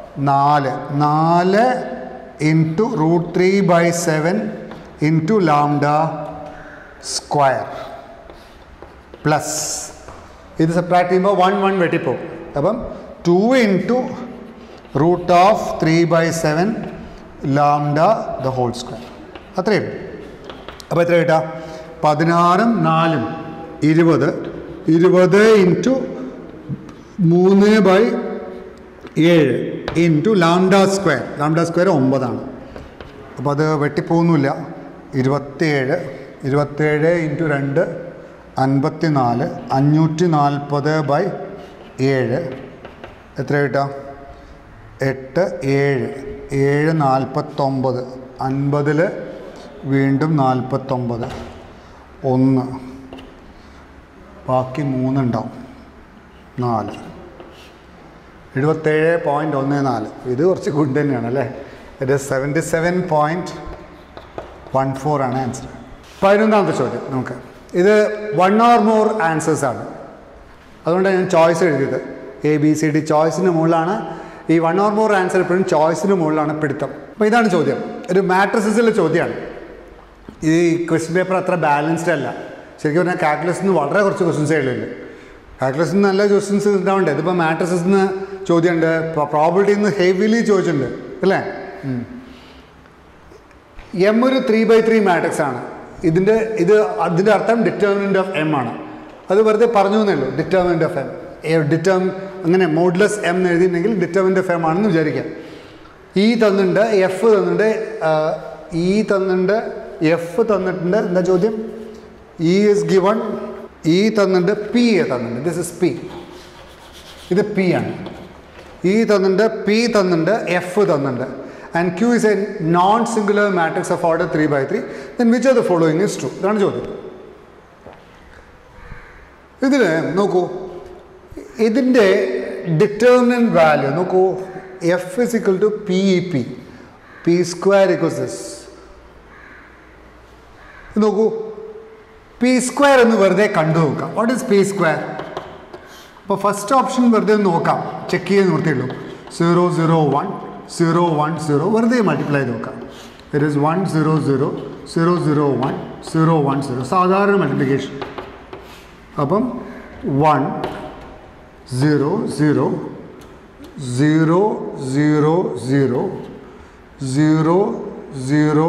4 into root 3/7 into lambda square plus ഇത് സബ്ട്രാക്ട് ചെയ്യുമ്പോൾ 1 വെട്ടിപ്പോവും. അപ്പം 2 into root of 3/7 lambda the whole square. അത്രയും. അപ്പോൾ എത്ര കിട്ടാം? 16 4 20 20 into 3/7 into lambda square. Lambda square 9 ആണ്. അപ്പോൾ അത് വെട്ടിപ്പോകുന്നില്ല. 27 ഇൻറ്റു 2 54 540/7 എത്ര കിട്ടാം? 8 7 7 49 50 വീണ്ടും 49 1 ബാക്കി 3 ഉണ്ടാവും 4 77.14. ഇത് കുറച്ച് ഗുഡ് തന്നെയാണ് അല്ലേ? ഇത് 77.14 ആണ് ആൻസർ. 11ാമത്തെ ചോദ്യം നമുക്ക്. ഇത് 1 or more ആൻസേഴ്സ് ആണ്. അതുകൊണ്ടാണ് ഞാൻ ചോയ്സ് എഴുതിയത്. ABCD ചോയ്സിന് മുകളിലാണ്. ഈ 1 or more ആൻസർ എപ്പോഴും ചോയ്സിന് മുകളിലാണ് പിടുത്തം. അപ്പോൾ ഇതാണ് ചോദ്യം. ഒരു മാട്രിസസിലെ ചോദ്യമാണ്. ഈ ക്വസ്റ്റ്യൻ പേപ്പർ അത്ര ബാലൻസ്ഡ് അല്ല. ശരിക്കും പറഞ്ഞാൽ കാൽക്കുലസിൽ നിന്ന് വളരെ കുറച്ച് ക്വസ്റ്റ്യൻസേ ഉള്ളൂ. കാൽക്കുലസിൽ നിന്ന് നല്ല ക്വസ്റ്റ്യൻസ് ഉണ്ടാവണ്ടേ? ഇതിപ്പോൾ മാട്രിസസിൽ നിന്ന് ചോദ്യമുണ്ട്, പ്രോബിലിറ്റിയിൽ നിന്ന് ഹെവിലി ചോദിച്ചിട്ടുണ്ട് അല്ലേ? എം ഒരു 3/3 മാട്രിക്സ് ആണ്. അതിൻ്റെ അർത്ഥം ഡിറ്റർമിനൻ്റ് ഓഫ് എം ആണ്. അത് വെറുതെ പറഞ്ഞു എന്നേ ഉള്ളൂ. ഡിറ്റർമിനൻ്റ് ഓഫ് എം അങ്ങനെ മോഡുലസ് എം എന്ന് എഴുതിയിട്ടുണ്ടെങ്കിൽ ഡിറ്റർമിനൻ്റ് ഓഫ് എം ആണെന്ന് വിചാരിക്കാം. ഇ തന്നിട്ടുണ്ട്, എഫ് തന്നിട്ടുണ്ട്, ഇ തന്നിട്ടുണ്ട്, എഫ് തന്നിട്ടുണ്ട്. എന്താ ചോദ്യം? ഇ ഈസ് ഗിവൺ, ഇ തന്നിട്ടുണ്ട്, പി തന്നിട്ടുണ്ട്. This is P. ഇത് പി ആണ്. ഇ തന്നിട്ടുണ്ട്, പി തന്നിട്ടുണ്ട്, എഫ് തന്നിട്ടുണ്ട്. And Q is a non-singular matrix of order 3/3. Then which of the following is true? ഇതാണ് ചോദ്യം. ഇതിൽ നോക്കൂ, ഇതിൻ്റെ ഡിറ്റർമിനൻ്റ് വാല്യൂ നോക്കൂ. F is equal to P E P, P square equals this. നോക്കൂ, പി സ്ക്വയർ എന്ന് വെറുതെ കണ്ടു നോക്കാം. What is P square? അപ്പോൾ ഫസ്റ്റ് ഓപ്ഷൻ വെറുതെ ഒന്ന് നോക്കാം, ചെക്ക് ചെയ്ത് നിർത്തിയുള്ളൂ. 0 0 1 0 1 0 വെറുതെ മൾട്ടിപ്ലൈ ചെയ്ത് നോക്കാം. ഇറ്റ് ഈസ് 1 0 0 0 0 1 0 1 0 സാധാരണ മൾട്ടിപ്ലിക്കേഷൻ. അപ്പം 1 0 0 0 0 0 0 0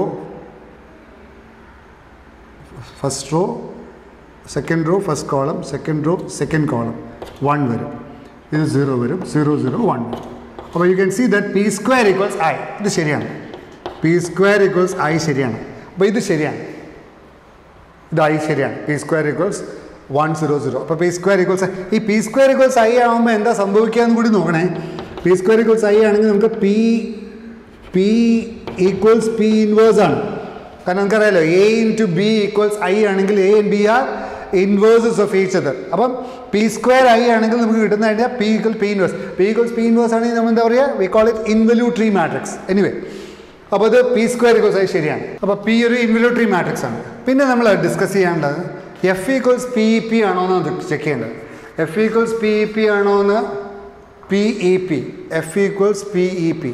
first row, second row, first column, second row, second column, 1 വരും. ഇത് 0 വരും, 0 0 1 വരും. അപ്പോൾ you can see that P square equals I. ഇത് ശരിയാണ്. പി സ്ക്വയർ ഈക്വൽസ് ഐ ശരിയാണ്. അപ്പോൾ ഇത് ശരിയാണ്. ഇത് ഐ ശരിയാണ്. P square equals 1 0 0. അപ്പോൾ പി സ്ക്വയർ ഈക്വൽസ് ഈ പി സ്ക്വയർ ഈക്വൽസ് ഐ ആകുമ്പോൾ എന്താ സംഭവിക്കുക എന്ന് കൂടി നോക്കണേ. പി സ്ക്വയർ ഈക്വൽസ് ഐ ആണെങ്കിൽ നമുക്ക് P P equals P inverse ആണ്. കാരണം നമുക്കറിയാലോ A into B equals I ആണെങ്കിൽ A and B are inverses of each other. അപ്പം പി സ്ക്വയർ ഐ ആണെങ്കിൽ നമുക്ക് കിട്ടുന്ന കഴിഞ്ഞാൽ P equal P inverse. P equals P inverse ആണെങ്കിൽ നമ്മൾ എന്താ പറയുക, we call it involutory matrix. Anyway, അപ്പോൾ അത് പി സ്ക്വയർ ഈക്വൽസ് ഐ ശരിയാണ്. അപ്പോൾ പി ഒരു ഇൻവല്യൂട്ടറി മാട്രിക്സ് ആണ്. പിന്നെ നമ്മൾ ഡിസ്കസ് ചെയ്യേണ്ടത് F equals P E P ആണോ എന്ന് ചെക്ക് ചെയ്യേണ്ടത്. F equals P E P ആണോ എന്ന് P E P, F equals P E P,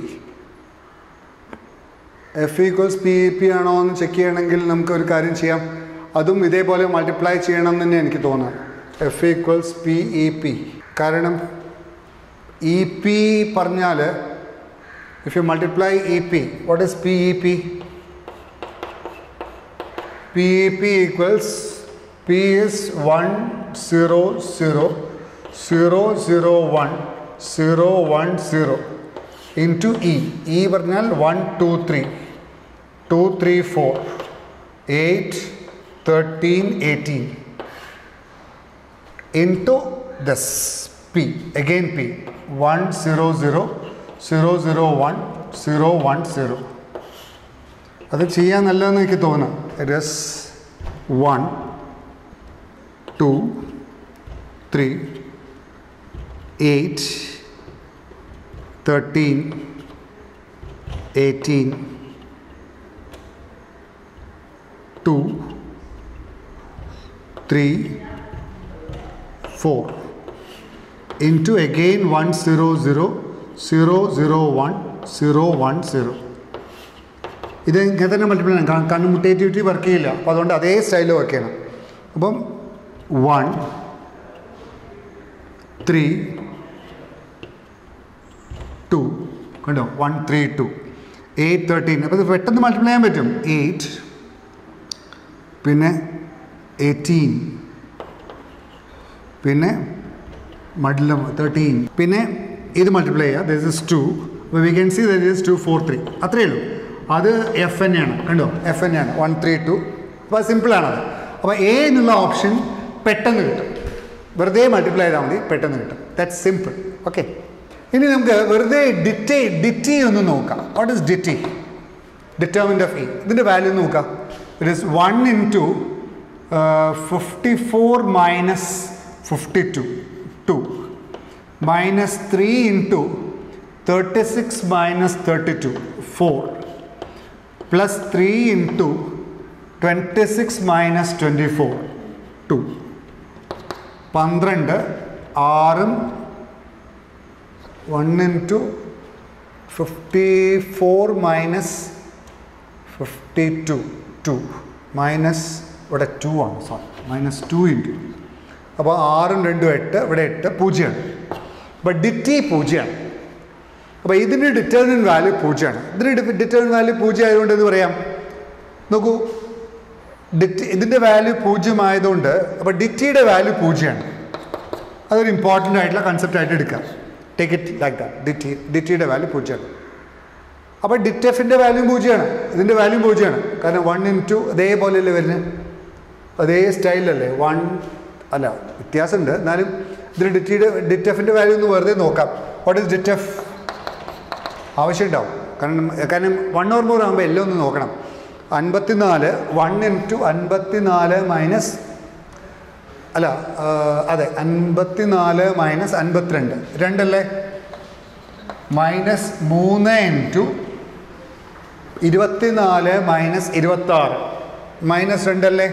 F equals P E P ആണോ എന്ന് ചെക്ക് ചെയ്യണമെങ്കിൽ നമുക്ക് ഒരു കാര്യം ചെയ്യാം. അതും ഇതേപോലെ മൾട്ടിപ്ലൈ ചെയ്യണം എന്ന് തന്നെ എനിക്ക് തോന്നുന്നു. F equals P E P. കാരണം ഇ പി പറഞ്ഞാൽ if you multiply EP, what is PEP? PEP equals P is 1 0 0 0 0 1 0 1 0 into E. E പറഞ്ഞാൽ 1 2 3 2 3 4 8 13 18 into this P, again P 1 0 0 0 0 1 0 1 0. അത് ചെയ്യാൻ നല്ലതെന്ന് എനിക്ക് തോന്നുന്നു. It is 1 2 3 8 13 18 2 3 4 into again 1 0 0 0 0 1 0 1 0. ഇത് ഇങ്ങനെ തന്നെ മൾട്ടിപ്ലൈ ചെയ്യണം. കൺമുട്ടേറ്റിവിറ്റി വർക്ക് ചെയ്യില്ല. അപ്പോൾ അതുകൊണ്ട് അതേ സ്റ്റൈലിൽ വർക്ക് ചെയ്യണം. അപ്പം 1 3 2 കണ്ടോ, 1 3 2 8 13. അപ്പോൾ ഇത് പെട്ടെന്ന് മൾട്ടിപ്ലൈ ചെയ്യാൻ പറ്റും. 8 പിന്നെ 18 പിന്നെ മഡിലും 13 പിന്നെ ഇത് മൾട്ടിപ്ലൈ ചെയ്യുക. This is 2. അപ്പോൾ we can see that is 2 4 3. അത്രയേ ഉള്ളൂ. അത് എഫ് തന്നെയാണ്. കണ്ടോ, എഫ് തന്നെയാണ് 1 3 2. അപ്പോൾ സിമ്പിളാണത്. അപ്പോൾ എ എന്നുള്ള ഓപ്ഷൻ പെട്ടെന്ന് കിട്ടും. വെറുതെ മൾട്ടിപ്ലൈ ചെയ്താൽ മതി, പെട്ടെന്ന് കിട്ടും. That's simple. ഓക്കെ, ഇനി നമുക്ക് വെറുതെ ഡിറ്റി ഒന്ന് നോക്കാം. What is det E? Determinant of E. ഇതിൻ്റെ വാല്യൂ നോക്കാം. It is 1 into 54 minus 52 2 minus 3 into 36 minus 32 4 plus 3 into 26 minus 24 2 12 6 1 into 54 minus 52 2 minus ഇവിടെ 2 ആണ്, സോറി, മൈനസ് 2 ഇൻറ്റു. അപ്പോൾ 6 2 8, ഇവിടെ 8 0. അപ്പോൾ ഡിറ്റി 0ആണ്. അപ്പോൾ ഇതിൻ്റെ ഡിറ്റർമിനന്റ് വാല്യൂ 0ആണ്. ഇതിൻ്റെ ഡിറ്റർമിനന്റ് വാല്യൂ 0 ആയതുകൊണ്ട് എന്ന് പറയാം. നോക്കൂ, ഇതിൻ്റെ വാല്യൂ 0 ആയതുകൊണ്ട് അപ്പോൾ ഡിറ്റിയുടെ വാല്യൂ 0ആണ്. അതൊരു ഇമ്പോർട്ടൻ്റ് ആയിട്ടുള്ള കൺസെപ്റ്റ് ആയിട്ട് എടുക്കാം. Take it like that. ഡിറ്റിയുടെ വാല്യൂ 0ആണ്. അപ്പോൾ ഡിറ്റെഫിൻ്റെ വാല്യൂ 0ആണ്. ഇതിൻ്റെ വാല്യൂ 0ആണ്. കാരണം 1 ഇൻറ്റു അതേപോലെയല്ലേ വരുന്നത്, അതേ സ്റ്റൈലല്ലേ. 1 അല്ല, വ്യത്യാസമുണ്ട്. എന്നാലും ഇതിൽ ഡിറ്റെഫിൻ്റെ വാല്യൂ ഒന്ന് വെറുതെ നോക്കാം. What is det F? ആവശ്യമുണ്ടാവും. കാരണം 1 or more ആകുമ്പോൾ എല്ലാം ഒന്ന് നോക്കണം. 54 1 ഇൻറ്റു 54 മൈനസ് അല്ല അതെ 54 മൈനസ് 52 2 അല്ലേ, മൈനസ് 3 ഇൻറ്റു 24 മൈനസ് 26 മൈനസ് 2 അല്ലേ,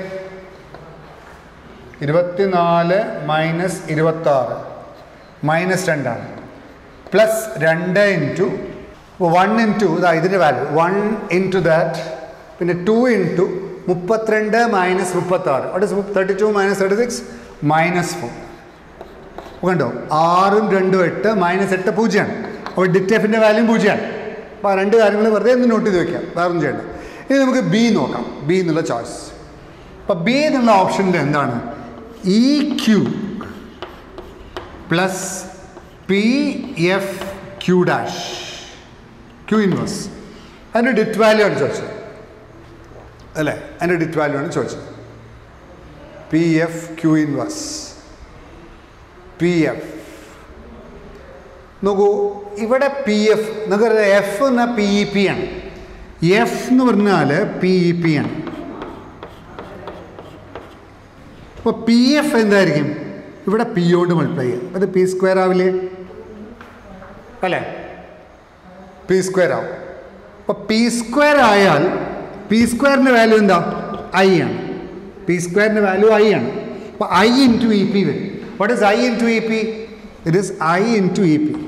24 മൈനസ് 26 മൈനസ് 2 ആണ്. പ്ലസ് 2 ഇൻറ്റു 1 ഇൻറ്റു ഇതിൻ്റെ വാല്യൂ 1 ഇൻറ്റു ദാറ്റ്, പിന്നെ 2 into 32 minus 36 what is 32 minus 36 minus 4. കണ്ടോ, 6 2 8 മൈനസ് 8 0ആണ്. അപ്പോൾ ഡിറ്റെഫിൻ്റെ വാല്യൂ 0ആണ്. അപ്പോൾ ആ രണ്ട് കാര്യങ്ങൾ വെറുതെ ഒന്ന് നോട്ട് ചെയ്ത് വയ്ക്കാം, വേറെ ഒന്നും ചെയ്യണ്ട. ഇനി നമുക്ക് ബി നോക്കാം. ബി എന്നുള്ള ചോയ്സ്. അപ്പോൾ ബി എന്നുള്ള ഓപ്ഷനിൽ എന്താണ്? E Q plus P F Q dash, Q inverse. അതിൻ്റെ ഡിറ്റ് വാല്യൂ ആണ് ചോദിച്ചത് അല്ലേ? അതിൻ്റെ ഡിറ്റ് വാല്യൂ ആണ് ചോദിച്ചത്. P F Q inverse, P F നോക്കൂ, ഇവിടെ പി എഫ് നമുക്ക് എഫ് എന്ന പി ഇ പി ആണ്. എഫ് എന്ന് പറഞ്ഞാൽ പി ഇ പി ആണ്. അപ്പോൾ പി എഫ് എന്തായിരിക്കും? ഇവിടെ പി കൊണ്ട് മൾട്ടിപ്ലൈ ചെയ്യാം. അത് പി സ്ക്വയർ ആവില്ലേ? അല്ലേ? പി സ്ക്വയർ ആവും. അപ്പോൾ പി സ്ക്വയർ ആയാൽ പി സ്ക്വയറിൻ്റെ വാല്യൂ എന്താ? ഐ ആണ്. പി സ്ക്വയറിൻ്റെ വാല്യൂ ഐ ആണ്. അപ്പോൾ ഐ ഇൻറ്റു ഇ പി വരും. What is I into E P? It is I into E P.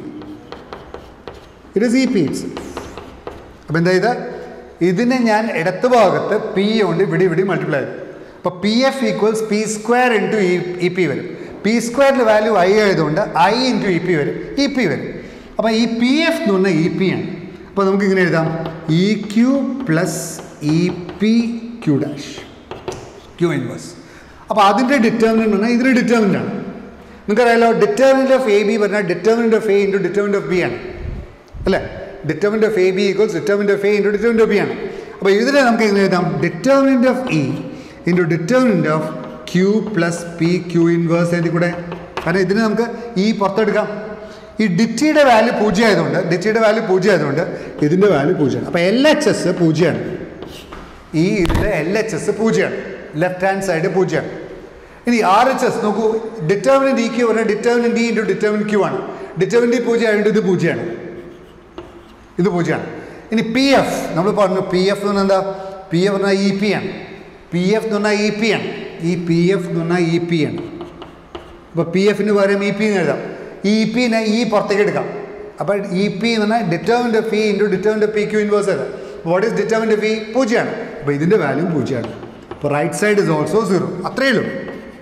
It is E P it's. അപ്പോൾ എന്താ ഇത്? ഇതിനെ ഞാൻ ഇടത്ത് ഭാഗത്ത് പി കൊണ്ട് ഇവിടെ മൾട്ടിപ്ലൈ ചെയ്തു. അപ്പോൾ P F equals P square into E P വരും. പി സ്ക്വയറിൻ്റെ വാല്യൂ ഐ ആയതുകൊണ്ട് ഐ ഇൻറ്റു ഇ പി വരും, ഇ പി വരും. അപ്പോൾ ഈ പി എഫ് എന്ന് പറഞ്ഞാൽ ഇ പി ആണ്. അപ്പോൾ നമുക്ക് ഇങ്ങനെ എഴുതാം, E Q plus E P Q dash, Q inverse. അപ്പോൾ അതിൻ്റെ ഡിറ്റർമിനൻ്റ് പറഞ്ഞാൽ ഇതിൻ്റെ ഡിറ്റർമിനൻ്റ് ആണ്. നിങ്ങൾക്കറിയാലോ, ഡിറ്റർമിനൻ്റ് ഓഫ് എ ബി പറഞ്ഞാൽ determinant of A into determinant of B ആണ്, അല്ലേ? Determinant of A B equals determinant of A into determinant of B ആണ്. അപ്പോൾ ഇതിനെ നമുക്ക് എങ്ങനെ എഴുതാം? Determinant of E into determinant of Q plus P Q inverse എഴുതി കൂടെ. കാരണം ഇതിന് നമുക്ക് ഈ പുറത്തെടുക്കാം. ഈ ഡിറ്റിയുടെ വാല്യൂ 0 ആയതുകൊണ്ട് ഇതിൻ്റെ വാല്യൂ 0 ആണ്. അപ്പോൾ എൽ എച്ച് എസ് 0 ആണ്. ഈ ഇതിൻ്റെ എൽ എച്ച് എസ് 0 ആണ്. ലെഫ്റ്റ് ഹാൻഡ് സൈഡ് 0 ആണ്. ഇനി ആർ എച്ച് എസ് നോക്കൂ, ഡിറ്റർമിനൻ്റ് ഇ ക്യൂ പറഞ്ഞാൽ determinant E into determinant Q ആണ്. ഡിറ്റർമിനൻ്റ് 0 ആയതുകൊണ്ട് ഇത് 0 ആണ്, ഇത് 0 ആണ്. ഇനി പി എഫ് നമ്മൾ പറഞ്ഞു, പി എഫ് എന്ന് പറഞ്ഞാൽ എന്താ? പി എഫ് എന്ന് പറഞ്ഞാൽ ഇ പി ആണ്. പി എഫ് എന്ന് പറഞ്ഞാൽ ഇ പി ആണ്. ഈ പി എഫ് എന്ന് പറഞ്ഞാൽ ഇ പി ആണ്. അപ്പോൾ പി എഫിന് പകരം ഇ പി എന്ന് എഴുതാം. ഇ പിനെ ഈ പുറത്തേക്ക് എടുക്കാം. അപ്പോൾ ഇ പി എന്ന് പറഞ്ഞാൽ determinant of E into determinant of P Q inverse എഴുതാം. What is determinant of E? 0 ആണ്. അപ്പോൾ ഇതിൻ്റെ വാല്യൂ 0 ആണ്. അപ്പോൾ റൈറ്റ് സൈഡ് ഇസ് ഓൾസോ 0. അത്രയേ ഉള്ളൂ.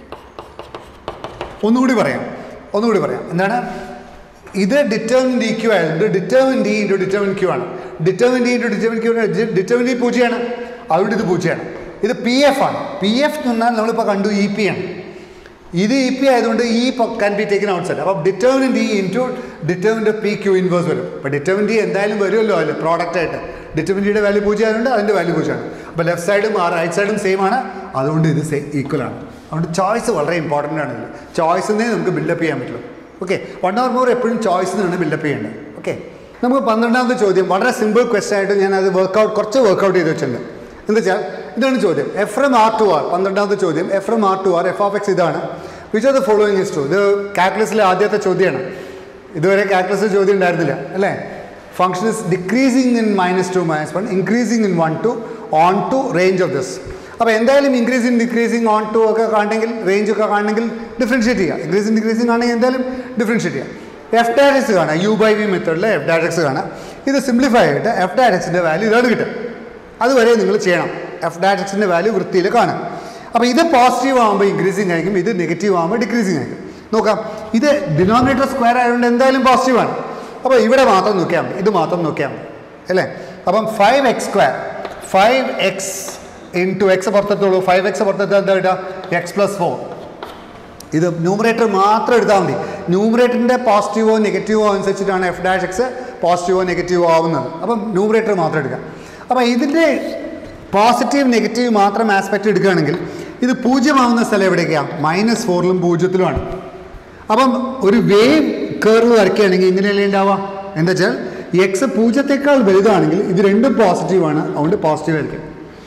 ഒന്നുകൂടി പറയാം. എന്താണ്? ഇത് ഡിറ്റർമിനൻ്റ് ഇ ക്യൂ ആയതുകൊണ്ട് determinant E into determinant Q ആണ്. Determinant E into determinant Q determinant E 0 ആണ്. അതുകൊണ്ട് ഇത് 0 ആണ്. ഇത് പി എഫ് ആണ്. പി എഫ് എന്ന് പറഞ്ഞാൽ നമ്മളിപ്പോൾ കണ്ടു ഇ പി ആണ്. ഇത് ഇ പി ആയതുകൊണ്ട് E can be taken outside. അപ്പോൾ determinant E into determinant of P Q inverse വരും. അപ്പോൾ ഡിറ്റർമിനൻ്റ് ഇ എന്തായാലും വരുമല്ലോ അതിൽ പ്രോഡക്റ്റ് ആയിട്ട്. ഡിറ്റർമിനൻ്റ് യുടെ വാല്യൂ 0 ആയതുകൊണ്ട് അതിൻ്റെ വാല്യൂ 0 ആണ്. അപ്പോൾ ലെഫ്റ്റ് സൈഡും റൈറ്റ് സൈഡും സെയിം ആണ്. അതുകൊണ്ട് ഇത് ഈക്വൽ ആണ്. അതുകൊണ്ട് ചോയ്സ് വളരെ ഇമ്പോർട്ടൻ്റ് ആണ്. ഇതിൽ ചോയ്സിനെ നമുക്ക് ബിൽഡപ്പ് ചെയ്യാൻ പറ്റുള്ളൂ. ഓക്കെ, 1 or more എപ്പോഴും ചോയ്സിൽ നിന്നാണ് ബിൽഡപ്പ് ചെയ്യേണ്ടത്. ഓക്കെ, നമുക്ക് 12ാമത്തെ ചോദ്യം വളരെ സിമ്പിൾ ക്വസ്റ്റൻ ആയിട്ട് ഞാൻ അത് കുറച്ച് വർക്കൗട്ട് ചെയ്ത് വെച്ചിട്ടുണ്ട്. എന്താ വെച്ചാൽ ഇതാണ് ചോദ്യം. F from R to R, 12ാമത്തെ ചോദ്യം. F from R to R F of x ഇതാണ്. Which are the following is true. ഇത് കാൽക്കുലസിലെ ആദ്യത്തെ ചോദ്യമാണ്. ഇതുവരെ കാൽക്കുലസിൽ ചോദ്യം ഉണ്ടായിരുന്നില്ല, അല്ലേ? Function is decreasing in -2 -1 increasing in 1 2 onto range of this. അപ്പോൾ എന്തായാലും ഇൻക്രീസിങ് ഡിക്രീസിങ് ഓൺ ടു ഒക്കെ കാണണമെങ്കിൽ, റേഞ്ച് ഒക്കെ കാണണമെങ്കിൽ ഡിഫറൻഷ്യേറ്റ് ചെയ്യുക. ഇൻക്രീസിങ് ഡിക്രീസിങ് ആണെങ്കിൽ എന്തായാലും ഡിഫറൻഷ്യേറ്റ് ചെയ്യുക. എഫ് ഡാഷ് എക്സ് കാണാം, യു ബൈ വി മെത്തേഡിൽ എഫ് ഡാഷ് എക്സ് കാണാം. ഇത് സിംപ്ലിഫൈ ആയിട്ട് എഫ് ഡാഷ് എക്സിൻ്റെ വാല്യൂ ഇതാണ് കിട്ടും. അതുവരെ നിങ്ങൾ ചെയ്യണം. എഫ് ഡാഷ് എക്സിൻ്റെ വാല്യൂ വൃത്തിയിൽ കാണാം. അപ്പോൾ ഇത് പോസിറ്റീവ് ആകുമ്പോൾ ഇൻക്രീസിങ് ആയിരിക്കും, ഇത് നെഗറ്റീവ് ആകുമ്പോൾ ഡിക്രീസിങ് ആയിരിക്കും. നോക്കാം, ഇത് ഡിനോമിനേറ്റർ സ്ക്വയർ ആയതുകൊണ്ട് എന്തായാലും പോസിറ്റീവാണ്. അപ്പോൾ ഇവിടെ മാത്രം നോക്കിയാൽ മതി, ഇത് മാത്രം നോക്കിയാൽ മതി, അല്ലേ? അപ്പം 5x², 5x into X പുറത്തെടുത്തോളൂ. 5x പുറത്തെടുത്താൽ എന്താ കിട്ടുക? x+4. ഇത് ന്യൂമറേറ്റർ മാത്രം എടുത്താൽ മതി. ന്യൂമറേറ്ററിൻ്റെ പോസിറ്റീവോ നെഗറ്റീവോ അനുസരിച്ചിട്ടാണ് എഫ് ഡാഷ് എക്സ് പോസിറ്റീവോ നെഗറ്റീവോ ആവുന്നത്. അപ്പം ന്യൂമറേറ്റർ മാത്രം എടുക്കാം. അപ്പോൾ ഇതിൻ്റെ പോസിറ്റീവ് നെഗറ്റീവ് മാത്രം ആസ്പെക്റ്റ് എടുക്കുകയാണെങ്കിൽ ഇത് 0 ആവുന്ന സ്ഥലം എവിടേക്കാണ്? -4ലും 0ത്തിലുമാണ്. അപ്പം ഒരു വേവ് കർവ് വരയ്ക്കുകയാണെങ്കിൽ ഇങ്ങനെയല്ലേ ഉണ്ടാവുക? എന്താ വെച്ചാൽ എക്സ് 0ത്തേക്കാൾ വലുതാണെങ്കിൽ ഇത് രണ്ടും പോസിറ്റീവാണ്, അതുകൊണ്ട് പോസിറ്റീവ് ആയിരിക്കും.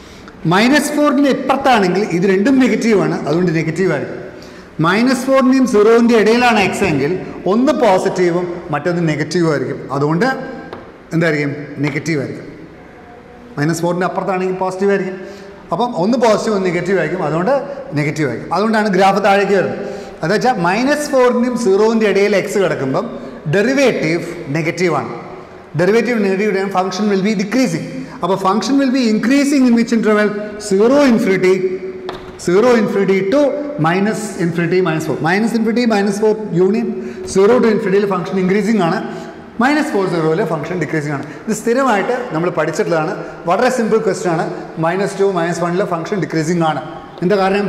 -4ന് ഇപ്പുറത്താണെങ്കിൽ ഇത് രണ്ടും നെഗറ്റീവാണ്, അതുകൊണ്ട് നെഗറ്റീവ് ആയിരിക്കും. -4ൻ്റെയും 0ൻ്റെയും ഇടയിലാണ് എക്സ് എങ്കിൽ ഒന്ന് പോസിറ്റീവും മറ്റൊന്ന് നെഗറ്റീവും ആയിരിക്കും, അതുകൊണ്ട് എന്തായിരിക്കും? നെഗറ്റീവ് ആയിരിക്കും. -4ൻ്റെ അപ്പുറത്താണെങ്കിൽ പോസിറ്റീവ് ആയിരിക്കും. അപ്പം ഒന്ന് പോസിറ്റീവ് ഒന്ന് നെഗറ്റീവ് ആയിരിക്കും, അതുകൊണ്ട് നെഗറ്റീവ് ആയിരിക്കും. അതുകൊണ്ടാണ് ഗ്രാഫ് താഴേക്ക് വരുന്നത്. അതെന്ന് വെച്ചാൽ -4ൻ്റെയും 0ൻ്റെയും ഇടയിൽ എക്സ് കിടക്കുമ്പം ഡെറിവേറ്റീവ് നെഗറ്റീവാണ്. Derivative negative function will be decreasing. അപ്പോൾ function will be increasing in which interval? 0 infinity to -infinity -4. -Infinity -4 union 0 to ഇൻഫിനിറ്റിയിൽ ഫംഗ്ഷൻ ഇൻക്രീസിങ് ആണ്, -4 0ൽ ഫംഗ്ഷൻ ഡിക്രീസിങ് ആണ്. ഇത് സ്ഥിരമായിട്ട് നമ്മൾ പഠിച്ചിട്ടുള്ളതാണ്. വളരെ സിമ്പിൾ ക്വസ്റ്റ്യൻ ആണ്. -2 -1ലെ ഫംഗ്ഷൻ ഡിക്രീസിങ് ആണ്. എന്താ കാരണം?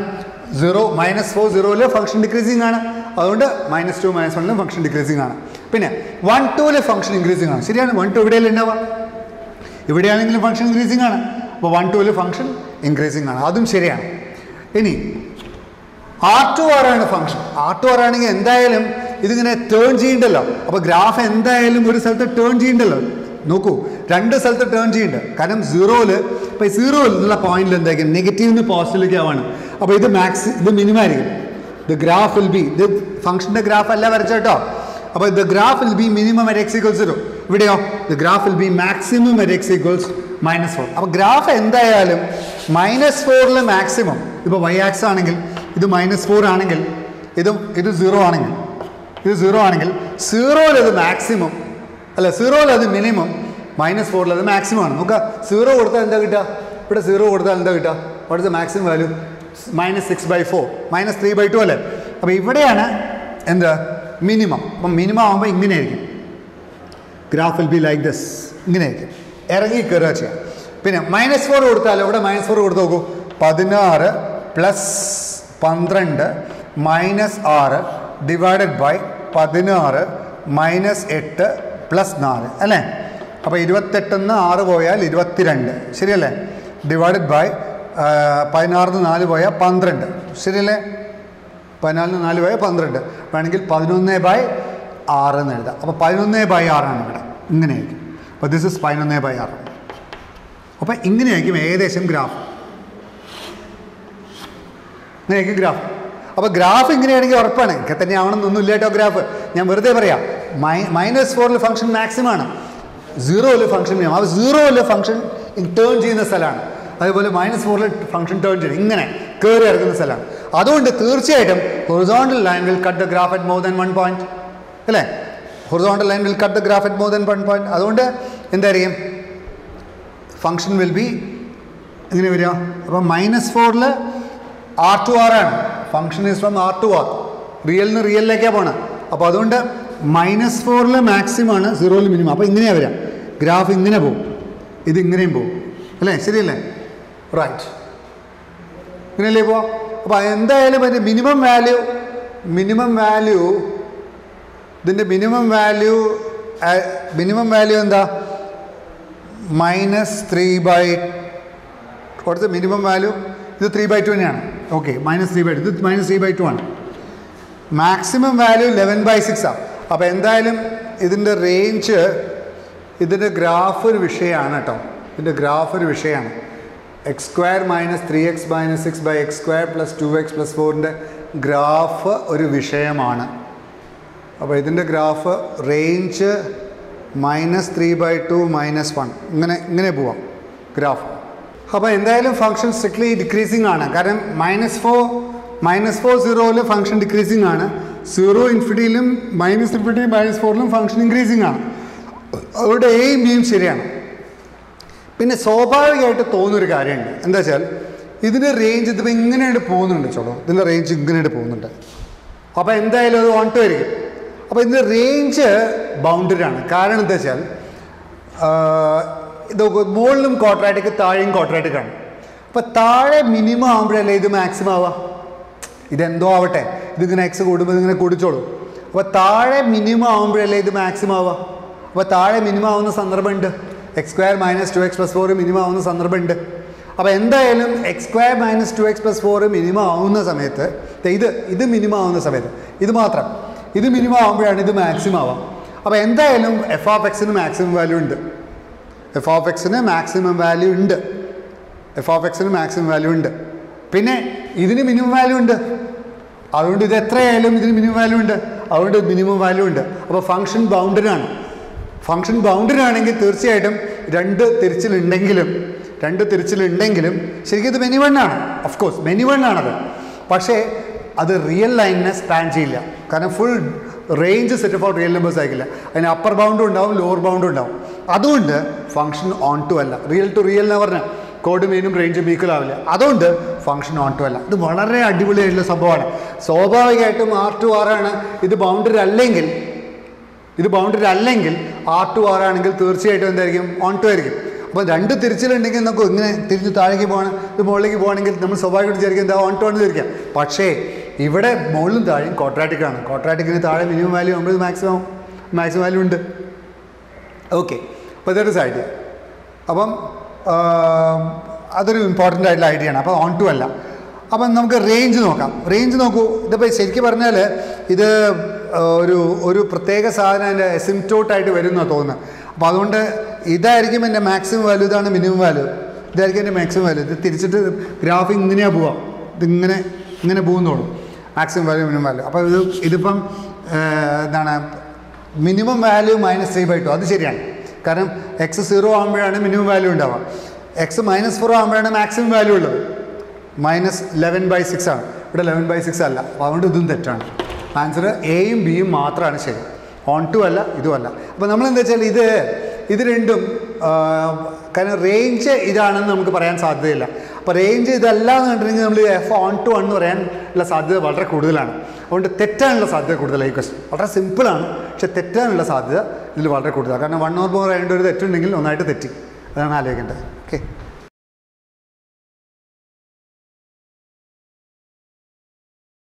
-4 0ലെ ഫംഗ്ഷൻ ഡിക്രീസിങ് ആണ്, അതുകൊണ്ട് -2 -1ലെ ഫംഗ്ഷൻ ഡിക്രീസിങ് ആണ്. പിന്നെ 1 2ലെ ഫംഗ്ഷൻ ഇൻക്രീസിങ് ആണ്. ശരിയാണ്, 1 2 എവിടെയല്ലേ ഉണ്ടാവുക? ഇവിടെയാണെങ്കിലും ഫംഗ്ഷൻ ഇൻക്രീസിങ് ആണ്. അപ്പോൾ 1 2ലെ ഫംഗ്ഷൻ ഇൻക്രീസിങ് ആണ്, അതും ശരിയാണ്. ഇനി R2R ആണ് ഫംഗ്ഷൻ. R2R ആണെങ്കിൽ എന്തായാലും ഇതിങ്ങനെ ടേൺ ചെയ്യണ്ടല്ലോ. അപ്പോൾ ഗ്രാഫ് എന്തായാലും ഒരു സ്ഥലത്ത് ടേൺ ചെയ്യണ്ടല്ലോ. നോക്കൂ, രണ്ട് സ്ഥലത്ത് ടേൺ ചെയ്യുന്നുണ്ട്. കാരണം സീറോയിൽ ഇപ്പോൾ സീറോയിൽ എന്നുള്ള പോയിന്റിൽ എന്തായിരിക്കും നെഗറ്റീവ് നിന്ന് പോസിറ്റീവിലേക്ക് ആവാണ്. അപ്പോൾ ഇത് ഇത് മിനിമം ആയിരിക്കും. ദ ഗ്രാഫ് വിൽ ബി, ഇത് ഫംഗ്ഷൻ്റെ ഗ്രാഫ് അല്ല വരച്ചോട്ടോ. അപ്പോൾ the graph will be minimum at x equals 0. ഇവിടെയോ the graph will be maximum at x equals -4. അപ്പോൾ ഗ്രാഫ് എന്തായാലും -4 മാക്സിമം. ഇപ്പോൾ y ആക്സ് ആണെങ്കിൽ ഇത് -4 ആണെങ്കിൽ ഇത് 0 ആണെങ്കിൽ ഇത് 0 ആണെങ്കിൽ 0യിൽ അത് മാക്സിമം അല്ല, 0യിൽ അത് മിനിമം, -4ൽ അത് മാക്സിമം ആണ്. നോക്കുക, 0 കൊടുത്താൽ എന്താ കിട്ടുക? ഇവിടെ 0 കൊടുത്താൽ എന്താ കിട്ടുക? What is the maximum value? -6/4 -3/2 അല്ലേ? അപ്പോൾ ഇവിടെയാണ് എന്താ മിനിമം. അപ്പം മിനിമം ആകുമ്പോൾ ഇങ്ങനെയായിരിക്കും. Graph will be like this, ഇങ്ങനെയായിരിക്കും. ഇറങ്ങി കയറുക ചെയ്യാം. പിന്നെ -4 കൊടുത്താലോ, ഇവിടെ -4 കൊടുത്ത് നോക്കൂ. 16 + 12 -6 ഡിവൈഡഡ് ബൈ 16 -8 + 4 അല്ലേ? അപ്പോൾ 28 6 പോയാൽ 22 ശരിയല്ലേ? ഡിവൈഡഡ് ബൈ 16 4 പോയാൽ 12 ശരിയല്ലേ? 14 4 പോയാൽ 12. വേണമെങ്കിൽ 11/6 എന്ന് എഴുതാം. അപ്പോൾ 11/6 ആണ് ഇവിടെ. ഇങ്ങനെയായിരിക്കും. അപ്പോൾ ദിസ് ഇസ് 11/6. അപ്പോൾ ഇങ്ങനെയായിരിക്കും ഏകദേശം ഗ്രാഫ്. ഇങ്ങനെയായിരിക്കും ഗ്രാഫ്. അപ്പോൾ ഗ്രാഫ് ഇങ്ങനെയാണെങ്കിൽ ഉറപ്പാണ് ഒക്കെ തന്നെ ആവണമെന്നൊന്നും ഇല്ല കേട്ടോ ഗ്രാഫ്. ഞാൻ വെറുതെ പറയാം. -4ൽ ഫംഗ്ഷൻ മാക്സിമം ആണ്, 0ൽ ഫംഗ്ഷൻ മിനിമം. അപ്പോൾ 0ൽ ഫംഗ്ഷൻ ടേൺ ചെയ്യുന്ന സ്ഥലമാണ്. അതേപോലെ -4ൽ ഫംഗ്ഷൻ ടേൺ ചെയ്യും, ഇങ്ങനെ കയറി ഇറങ്ങുന്ന സ്ഥലമാണ്. അതുകൊണ്ട് തീർച്ചയായിട്ടും horizontal line will cut the graph at more than 1 point അല്ലേ? Horizontal line will cut the graph at more than 1 point. അതുകൊണ്ട് എന്തായിരിക്കും ഫംഗ്ഷൻ വിൽ ബി ഇങ്ങനെ വരിക. അപ്പം -4ൽ R2R ആണ്. Function is from R to R. റിയലിന് റിയലിലേക്കാണ് പോകണം. അപ്പോൾ അതുകൊണ്ട് -4ൽ മാക്സിമം ആണ്, 0ൽ മിനിമം. അപ്പോൾ ഇങ്ങനെയാണ് വരിക. ഗ്രാഫ് ഇങ്ങനെ പോകും, ഇത് ഇങ്ങനെയും പോകും അല്ലേ? ശരിയല്ലേ? റൈറ്റ്, ഇങ്ങനെയല്ലേ പോവാം. അപ്പോൾ എന്തായാലും അതിൻ്റെ മിനിമം വാല്യൂ ഇതിൻ്റെ മിനിമം വാല്യൂ എന്താ? -3/2 മിനിമം വാല്യൂ. ഇത് 3/2 തന്നെയാണ്. ഓക്കെ, -3/2 ഇത് -3/2 ആണ്. മാക്സിമം വാല്യൂ 11/6 ആണ്. അപ്പോൾ എന്തായാലും ഇതിൻ്റെ റേഞ്ച്, ഇതിൻ്റെ ഗ്രാഫ് ഒരു വിഷയമാണ് കേട്ടോ. ഇതിൻ്റെ ഗ്രാഫ് ഒരു വിഷയമാണ്. x² - 3x - 6/x² + 2x + 4ൻ്റെ graph ഒരു വിഷയമാണ്. അപ്പോൾ ഇതിൻ്റെ ഗ്രാഫ് റേഞ്ച് -3/2 -1 ഇങ്ങനെ പോവാം ഗ്രാഫ്. അപ്പോൾ എന്തായാലും ഫംഗ്ഷൻ സ്ട്രിക്ട്ലി ഡിക്രീസിങ് ആണ്. കാരണം -4 0ൽ ഫംഗ്ഷൻ ഡിക്രീസിങ് ആണ്, 0 ഇൻഫിനിറ്റിയിലും -∞ -4ലും ഫംഗ്ഷൻ ഇൻക്രീസിങ് ആണ്. അവരുടെ എയും ബിയും ശരിയാണ്. പിന്നെ സ്വാഭാവികമായിട്ട് തോന്നുന്നൊരു കാര്യമുണ്ട്. എന്താ വെച്ചാൽ ഇതിൻ്റെ റേഞ്ച് ഇതിപ്പോൾ ഇങ്ങനെയായിട്ട് പോകുന്നുണ്ട്. ചോളൂ, ഇതിൻ്റെ റേഞ്ച് ഇങ്ങനെയായിട്ട് പോകുന്നുണ്ട്. അപ്പോൾ എന്തായാലും അത് 1 to ആയിരിക്കും. അപ്പോൾ ഇതിൻ്റെ റേഞ്ച് ബൗണ്ടഡ് ആണ്. കാരണം എന്താ വെച്ചാൽ ഇത് മുകളിലും ക്വാഡ്രാറ്റിക്, താഴെയും ക്വാഡ്രാറ്റിക് ആണ്. അപ്പോൾ താഴെ മിനിമം ആകുമ്പോഴല്ലേ ഇത് മാക്സിമം ആവുക. ഇതെന്തോ ആവട്ടെ, ഇതിങ്ങനെ എക്സ് കൂടുമ്പോൾ ഇതിങ്ങനെ കൂടിച്ചോളൂ. അപ്പോൾ താഴെ മിനിമം ആകുമ്പോഴല്ലേ ഇത് മാക്സിമം ആവുക. അപ്പോൾ താഴെ മിനിമം ആവുന്ന സന്ദർഭമുണ്ട്. x² - 2x + 4 മിനിമം ആവുന്ന സന്ദർഭമുണ്ട്. അപ്പോൾ എന്തായാലും x² - 2x + 4 മിനിമം ആവുന്ന സമയത്ത് ഇത് മിനിമം ആവുന്ന സമയത്ത് ഇത് മാത്രം ഇത് മിനിമം ആകുമ്പോഴാണ് ഇത് മാക്സിമം ആവാം. അപ്പോൾ എന്തായാലും f(x)ന് മാക്സിമം വാല്യൂ ഉണ്ട്. f(x)ന് മാക്സിമം വാല്യൂ ഉണ്ട്. f(x)ന് മാക്സിമം വാല്യൂ ഉണ്ട്. പിന്നെ ഇതിന് മിനിമം വാല്യൂ ഉണ്ട്. അതുകൊണ്ട് ഇത് എത്രയായാലും ഇതിന് മിനിമം വാല്യൂ ഉണ്ട്. അതുകൊണ്ട് മിനിമം വാല്യൂ ഉണ്ട്. അപ്പോൾ ഫംഗ്ഷൻ ബൗണ്ടഡാണ്. ഫംഗ്ഷൻ ബൗണ്ടഡാണെങ്കിൽ തീർച്ചയായിട്ടും രണ്ട് തിരിച്ചിലുണ്ടെങ്കിലും ശരിക്കും ഇത് മെനി വൺ ആണ്. ഓഫ് കോഴ്സ് മെനി വൺ ആണത്. പക്ഷേ അത് റിയൽ ലൈനിനെ സ്പാൻ ചെയ്യില്ല. കാരണം full range set of real numbers ആയിരിക്കില്ല. അതിന് അപ്പർ ബൗണ്ടും ഉണ്ടാവും, ലോവർ ബൗണ്ടും ഉണ്ടാവും. അതുകൊണ്ട് ഫംഗ്ഷൻ ഓൺ ടു അല്ല. റിയൽ ടു റിയൽ എന്ന് പറഞ്ഞാൽ കോഡ് മീനും റേഞ്ചും ഈക്വൽ ആവില്ല. അതുകൊണ്ട് ഫംഗ്ഷൻ ഓൺ ടു അല്ല. ഇത് വളരെ അടിപൊളിയായിട്ടുള്ള സംഭവമാണ്. സ്വാഭാവികമായിട്ടും R2R ആണ്. ഇത് ബൗണ്ടറി അല്ലെങ്കിൽ R2R ആണെങ്കിൽ തീർച്ചയായിട്ടും എന്തായിരിക്കും? ഓൺ ടു ആയിരിക്കും. അപ്പോൾ രണ്ട് തിരിച്ചിലുണ്ടെങ്കിൽ നമുക്ക് ഇങ്ങനെ തിരിച്ച് താഴേക്ക് പോകണം, ഇത് മുകളിലേക്ക് പോകണമെങ്കിൽ നമ്മൾ സ്വാഭാവികമായിട്ട് വിചാരിക്കും എന്താ ഓൺ ടു ആണെന്ന് വിചാരിക്കാം. പക്ഷേ ഇവിടെ മുകളിലും താഴെയും ക്വാഡ്രാറ്റിക് ആണ്. ക്വാഡ്രാറ്റിക്കിന് താഴെ മിനിമം വാല്യൂ ആകുമ്പോൾ മാക്സിമം വാല്യൂ ഉണ്ട്. ഓക്കെ, അപ്പോൾ ദാറ്റ് ഇസ് ഐഡിയ. അപ്പം അതൊരു ഇമ്പോർട്ടൻ്റ് ആയിട്ടുള്ള ഐഡിയ ആണ്. അപ്പോൾ ഓൺ ടു അല്ല. അപ്പം നമുക്ക് റേഞ്ച് നോക്കാം. റേഞ്ച് നോക്കൂ. ഇതിപ്പോൾ ശരിക്കും പറഞ്ഞാൽ ഇത് ഒരു പ്രത്യേക സാധനം അതിൻ്റെ എസിംപ്റ്റോട്ടായിട്ട് വരുമെന്നാണ് തോന്നുന്നത്. അപ്പോൾ അതുകൊണ്ട് ഇതായിരിക്കും എൻ്റെ മാക്സിമം വാല്യൂ, ഇതാണ് മിനിമം വാല്യൂ, ഇതായിരിക്കും എൻ്റെ മാക്സിമം വാല്യൂ. ഇത് തിരിച്ചിട്ട് ഗ്രാഫ് ഇങ്ങനെയാണ് പോവാം, ഇങ്ങനെ പോകുന്നുള്ളൂ മാക്സിമം വാല്യൂ മിനിമം വാല്യൂ. അപ്പോൾ ഇതിപ്പം എന്താണ് മിനിമം വാല്യൂ -3/2. അത് ശരിയാണ്. കാരണം എക്സ് 0 ആകുമ്പോഴാണ് മിനിമം വാല്യൂ ഉണ്ടാവുക. എക്സ് -4 ആകുമ്പോഴാണ് മാക്സിമം വാല്യൂ ഉള്ളത്. -11/6 ആണ്. ഇവിടെ 11/6 അല്ല. അപ്പോൾ അതുകൊണ്ട് ഇതും തെറ്റാണ്. ആൻസർ എയും ബിയും മാത്രമാണ് ശരി. ഓൺ ടു അല്ല, ഇതുമല്ല. അപ്പോൾ നമ്മളെന്താ വെച്ചാൽ ഇത് രണ്ടും കാരണം റേഞ്ച് ഇതാണെന്ന് നമുക്ക് പറയാൻ സാധ്യതയില്ല. അപ്പോൾ റേഞ്ച് ഇതല്ല എന്ന് കണ്ടിട്ടുണ്ടെങ്കിൽ നമ്മൾ എഫ് ഓൺ ടു എന്ന് പറയാനുള്ള സാധ്യത വളരെ കൂടുതലാണ്. അതുകൊണ്ട് തെറ്റാനുള്ള സാധ്യത കൂടുതലാണ്. ഈ ക്വസ്റ്റ്യൻ വളരെ സിമ്പിളാണ്, പക്ഷെ തെറ്റാനുള്ള സാധ്യത ഇതിൽ വളരെ കൂടുതലാണ്. കാരണം 1 or more ആയതുകൊണ്ട് ഒരു തെറ്റുണ്ടെങ്കിൽ ഒന്നായിട്ട് തെറ്റി. അതാണ് ആലോചിക്കേണ്ടത്. ഓക്കെ.